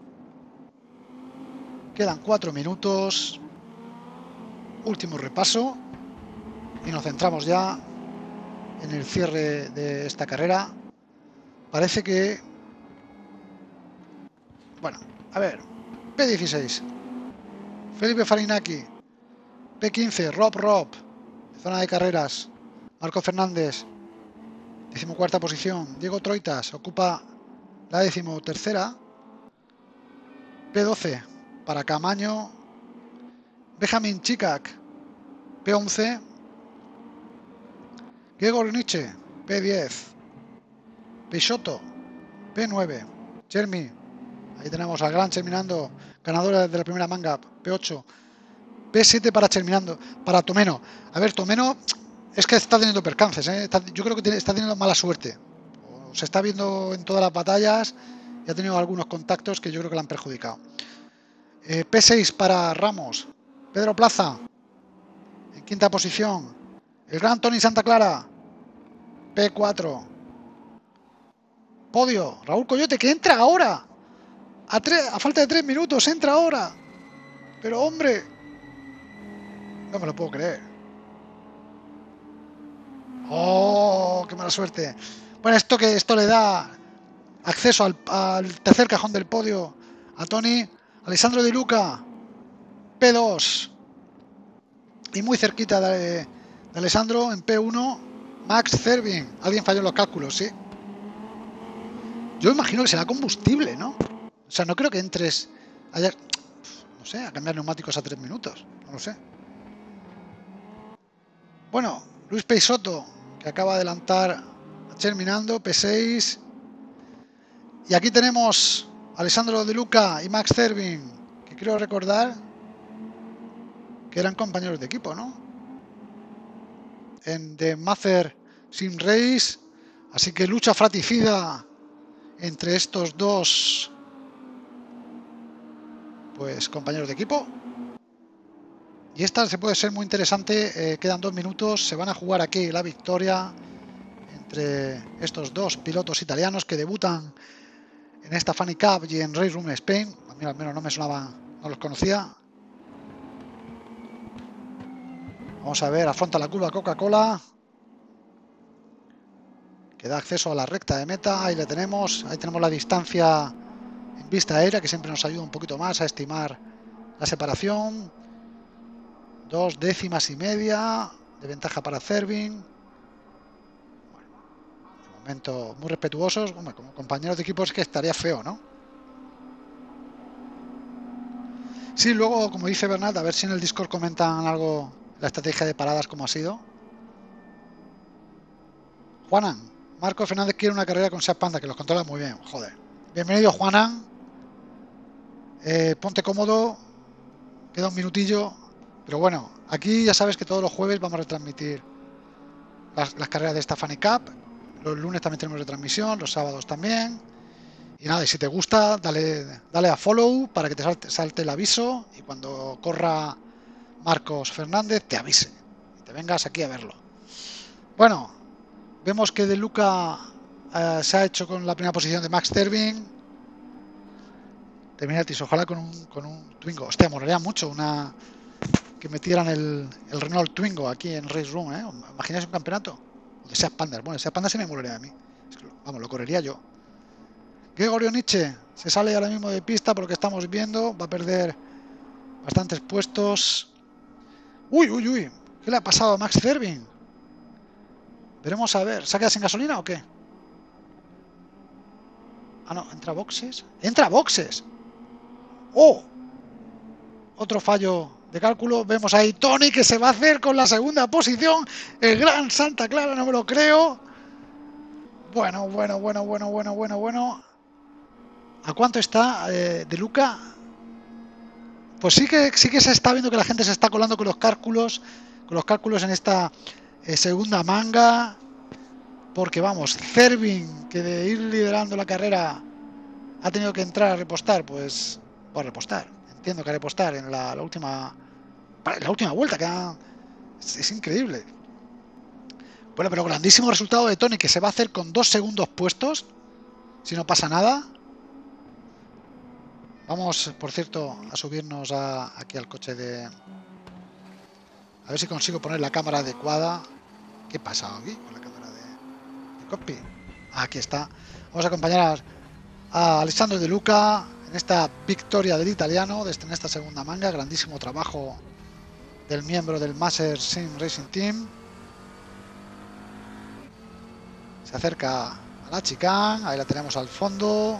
Quedan 4 minutos. Último repaso. Y nos centramos ya en el cierre de esta carrera. Parece que... Bueno, a ver. P16. Felipe Farinaki. P15. Rob. Zona de carreras. Marco Fernández. 14ª posición. Diego Troitas ocupa la 13ª. P12 para Camaño. Benjamín Chicac, P11. Gregor Nietzsche, P10. Peixoto, P9. Jeremy, ahí tenemos al gran Terminando, ganadora de la primera manga, P8. P7 para Terminando, para Tomeno. A ver, Tomeno es que está teniendo percances, ¿eh? Yo creo que está teniendo mala suerte. Se está viendo en todas las batallas y ha tenido algunos contactos que yo creo que le han perjudicado. P6 para Ramos. Pedro Plaza en 5ª posición. El gran Tony Santa Clara, P4. Podio, Raúl Coyote, que entra ahora. A falta de 3 minutos, entra ahora. Pero hombre, no me lo puedo creer. Oh, qué mala suerte. Bueno, esto le da acceso al tercer cajón del podio a Tony. Alessandro De Luca, P2. Y muy cerquita de Alessandro en P1, Max Cervin. Alguien falló en los cálculos, sí. Yo imagino que será combustible, ¿no? O sea, no creo que entres no sé, a cambiar neumáticos a 3 minutos. No lo sé. Bueno, Luis Peixoto, que acaba de adelantar a Terminando, P6. Y aquí tenemos a Alessandro De Luca y Max Cervin, que quiero recordar que eran compañeros de equipo, ¿no? En The Mather Sim Race. Así que lucha fratricida entre estos dos, pues, compañeros de equipo. Y esta se puede ser muy interesante. Quedan 2 minutos. Se van a jugar aquí la victoria entre estos dos pilotos italianos que debutan en esta Funny Cup y en Race Room Spain. A mí al menos no me sonaban, no los conocía. Vamos a ver, afronta la curva Coca-Cola, que da acceso a la recta de meta. Ahí le tenemos, ahí tenemos la distancia en vista aérea, que siempre nos ayuda un poquito más a estimar la separación. 2 décimas y media de ventaja para Cervin. Bueno, de momento muy respetuosos. Bueno, como compañeros de equipo es que estaría feo, ¿no? Sí, luego, como dice Bernat, a ver si en el Discord comentan algo, la estrategia de paradas, cómo ha sido. Juanan, Marco Fernández quiere una carrera con Seat Panda, que los controla muy bien. Joder. Bienvenido, Juanan. Ponte cómodo. Queda un minutillo. Pero bueno, aquí ya sabes que todos los jueves vamos a retransmitir las carreras de esta Funny Cup. Los lunes también tenemos retransmisión, los sábados también. Y nada, y si te gusta, dale a follow para que te salte el aviso y cuando corra Marcos Fernández te avise y te vengas aquí a verlo. Bueno, vemos que De Luca se ha hecho con la primera posición de Max Cervin. Terminatis, ojalá con un Twingo. Hostia, molaría mucho que metieran el Renault Twingo aquí en Race Room, ¿eh? ¿Imagináis un campeonato? O de Seat Panda. Bueno, Seat Panda sí me molaría a mí. Vamos, lo correría yo. Gregorio Nietzsche se sale ahora mismo de pista por lo que estamos viendo. Va a perder bastantes puestos. Uy, uy, uy. ¿Qué le ha pasado a Max Cervin? Veremos a ver. ¿Se ha quedado sin gasolina o qué? Ah, no. ¿Entra a boxes? ¡Entra a boxes! ¡Oh! Otro fallo de cálculo. Vemos ahí Tony que se va a hacer con la segunda posición. El gran Santa Clara, no me lo creo. Bueno. ¿A cuánto está De Luca? Pues sí que se está viendo que la gente se está colando con los cálculos en esta segunda manga. Porque vamos, Cervin, que de ir liderando la carrera ha tenido que entrar a repostar, pues va a repostar. Entiendo que a repostar en la última vuelta, es increíble. Bueno, pero grandísimo resultado de Tony, que se va a hacer con 2 segundos puestos, si no pasa nada. Vamos, por cierto, a subirnos aquí al coche de... A ver si consigo poner la cámara adecuada. ¿Qué pasa aquí con la cámara de copy? Aquí está. Vamos a acompañar a Alessandro De Luca en esta victoria del italiano, en esta segunda manga. Grandísimo trabajo del miembro del Master Sim Racing Team. Se acerca a la chicane, ahí la tenemos al fondo.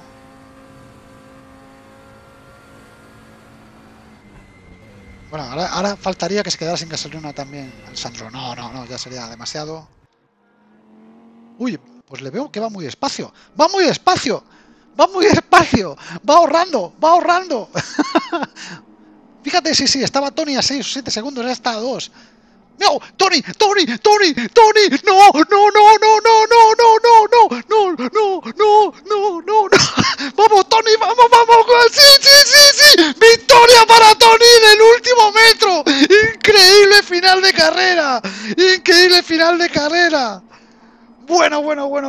Bueno, ahora faltaría que se quedara sin gasolina también Alessandro. No, ya sería demasiado. Uy, pues le veo que va muy despacio. ¡Va muy despacio! ¡Va muy despacio! ¡Va ahorrando! Fíjate, sí, estaba Tony a 6 o 7 segundos, ya está a 2. ¡No! ¡Tony! ¡No! ¡Vamos, Tony! ¡Vamos! ¡Sí! ¡Victoria para Tony en el último metro! ¡Increíble final de carrera! Bueno.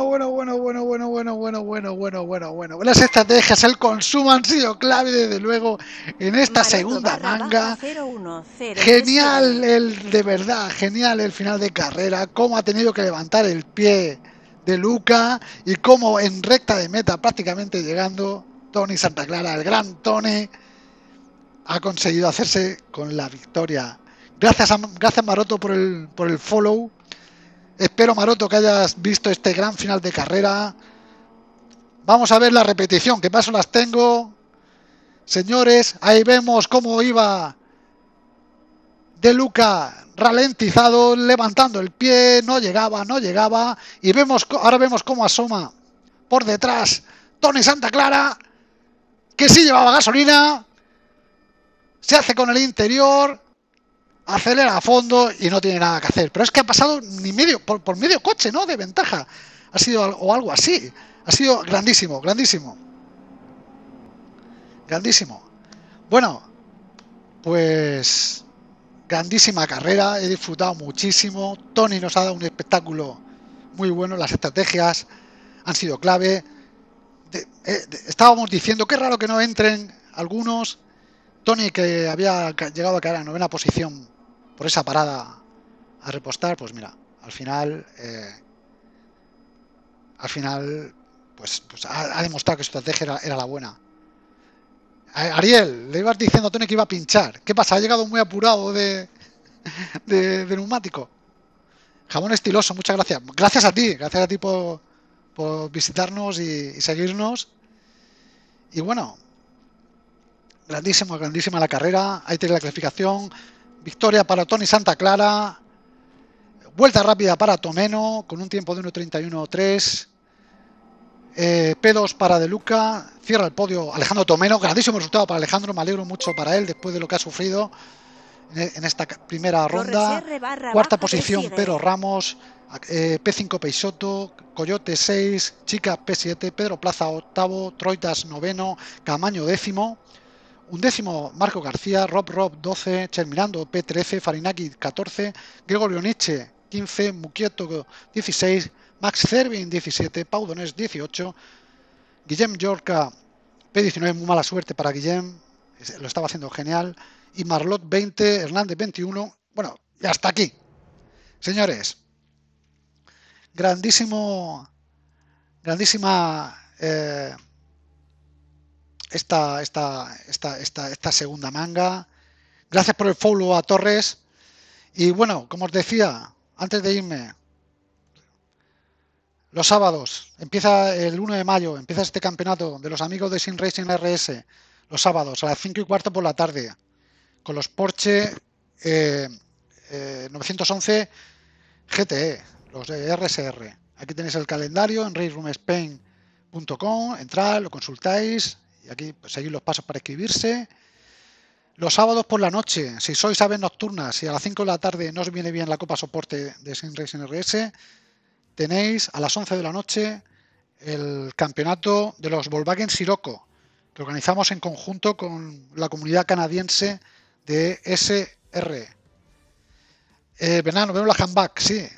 Las estrategias, el consumo han sido clave desde luego en esta segunda manga. Genial genial el final de carrera, cómo ha tenido que levantar el pie De Luca y cómo en recta de meta prácticamente llegando Tony Santa Clara, el gran Tony, ha conseguido hacerse con la victoria. Gracias Maroto por el follow. Espero, Maroto, que hayas visto este gran final de carrera. Vamos a ver la repetición, que paso las tengo. Señores, ahí vemos cómo iba De Luca ralentizado, levantando el pie, no llegaba. Y ahora vemos cómo asoma por detrás Tony Santa Clara, que sí llevaba gasolina. Se hace con el interior, acelera a fondo y no tiene nada que hacer. Pero es que ha pasado ni por medio coche, ¿no? De ventaja. Ha sido o algo así. Ha sido grandísimo. Bueno, pues grandísima carrera. He disfrutado muchísimo. Tony nos ha dado un espectáculo muy bueno, las estrategias han sido clave. Estábamos diciendo, qué raro que no entren algunos. Tony, que había llegado a caer a la 9ª posición por esa parada a repostar, pues mira, al final pues ha demostrado que su estrategia era la buena. Ariel, le ibas diciendo a Tony que iba a pinchar. ¿Qué pasa? Ha llegado muy apurado de neumático. Jamón estiloso, muchas gracias. Gracias a ti por visitarnos y seguirnos. Y bueno, grandísima la carrera. Ahí tiene la clasificación. Victoria para Tony Santa Clara. Vuelta rápida para Tomeno con un tiempo de 1:31.3. P2 para De Luca. Cierra el podio Alejandro Tomeno. Grandísimo resultado para Alejandro. Me alegro mucho para él después de lo que ha sufrido en esta primera ronda. Cuarta posición Pedro Ramos. P5 Peixoto. Coyote 6. Chica P7. Pedro Plaza 8º. Troitas 9º. Camaño 10º. 11º Marco García. Rob 12. Chermirando P13. Farinaki 14. Gregorio Nietzsche 15. Muquieto 16. Max Cervin 17, Pau Donés 18, Guillem Llorca P19, muy mala suerte para Guillem, lo estaba haciendo genial, y Marlot 20, Hernández 21. Bueno, y hasta aquí, señores. Grandísima esta segunda manga. Gracias por el follow a Torres. Y bueno, como os decía, antes de irme, los sábados, empieza el 1 de mayo, empieza este campeonato de los amigos de Sim Racing RS, los sábados a las 5:15 por la tarde, con los Porsche 911 GTE, los de RSR. Aquí tenéis el calendario en raceroomspain.com, entrad, lo consultáis y aquí pues, seguid los pasos para inscribirse. Los sábados por la noche, si sois aves nocturnas y a las 5 de la tarde no os viene bien la Copa Soporte de Sim Racing RS, tenéis a las 11 de la noche el campeonato de los Volkswagen Sirocco, que organizamos en conjunto con la comunidad canadiense de SR. Nos vemos la handback, sí.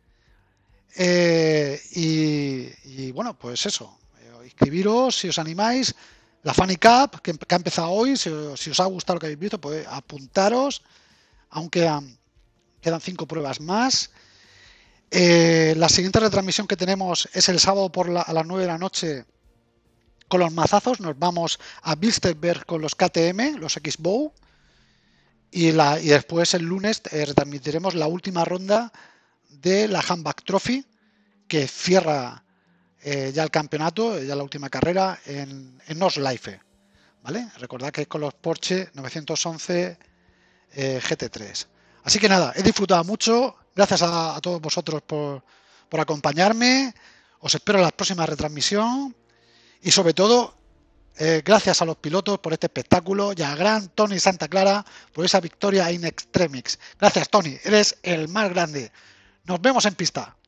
Y bueno, pues eso. Inscribiros si os animáis. La Funny Cup, que ha empezado hoy, si os ha gustado lo que habéis visto, pues apuntaros. Aunque quedan 5 pruebas más. La siguiente retransmisión que tenemos es el sábado a las 9 de la noche con los mazazos. Nos vamos a Bilsterberg con los KTM, los X-Bow. Y después el lunes retransmitiremos la última ronda de la Handback Trophy, que cierra ya el campeonato, ya la última carrera en Nordschleife, ¿vale? Recordad que es con los Porsche 911 GT3. Así que nada, he disfrutado mucho. Gracias a todos vosotros por acompañarme. Os espero en la próxima retransmisión. Y sobre todo, gracias a los pilotos por este espectáculo y a gran Tony Santa Clara por esa victoria in extremis. Gracias, Tony. Eres el más grande. Nos vemos en pista.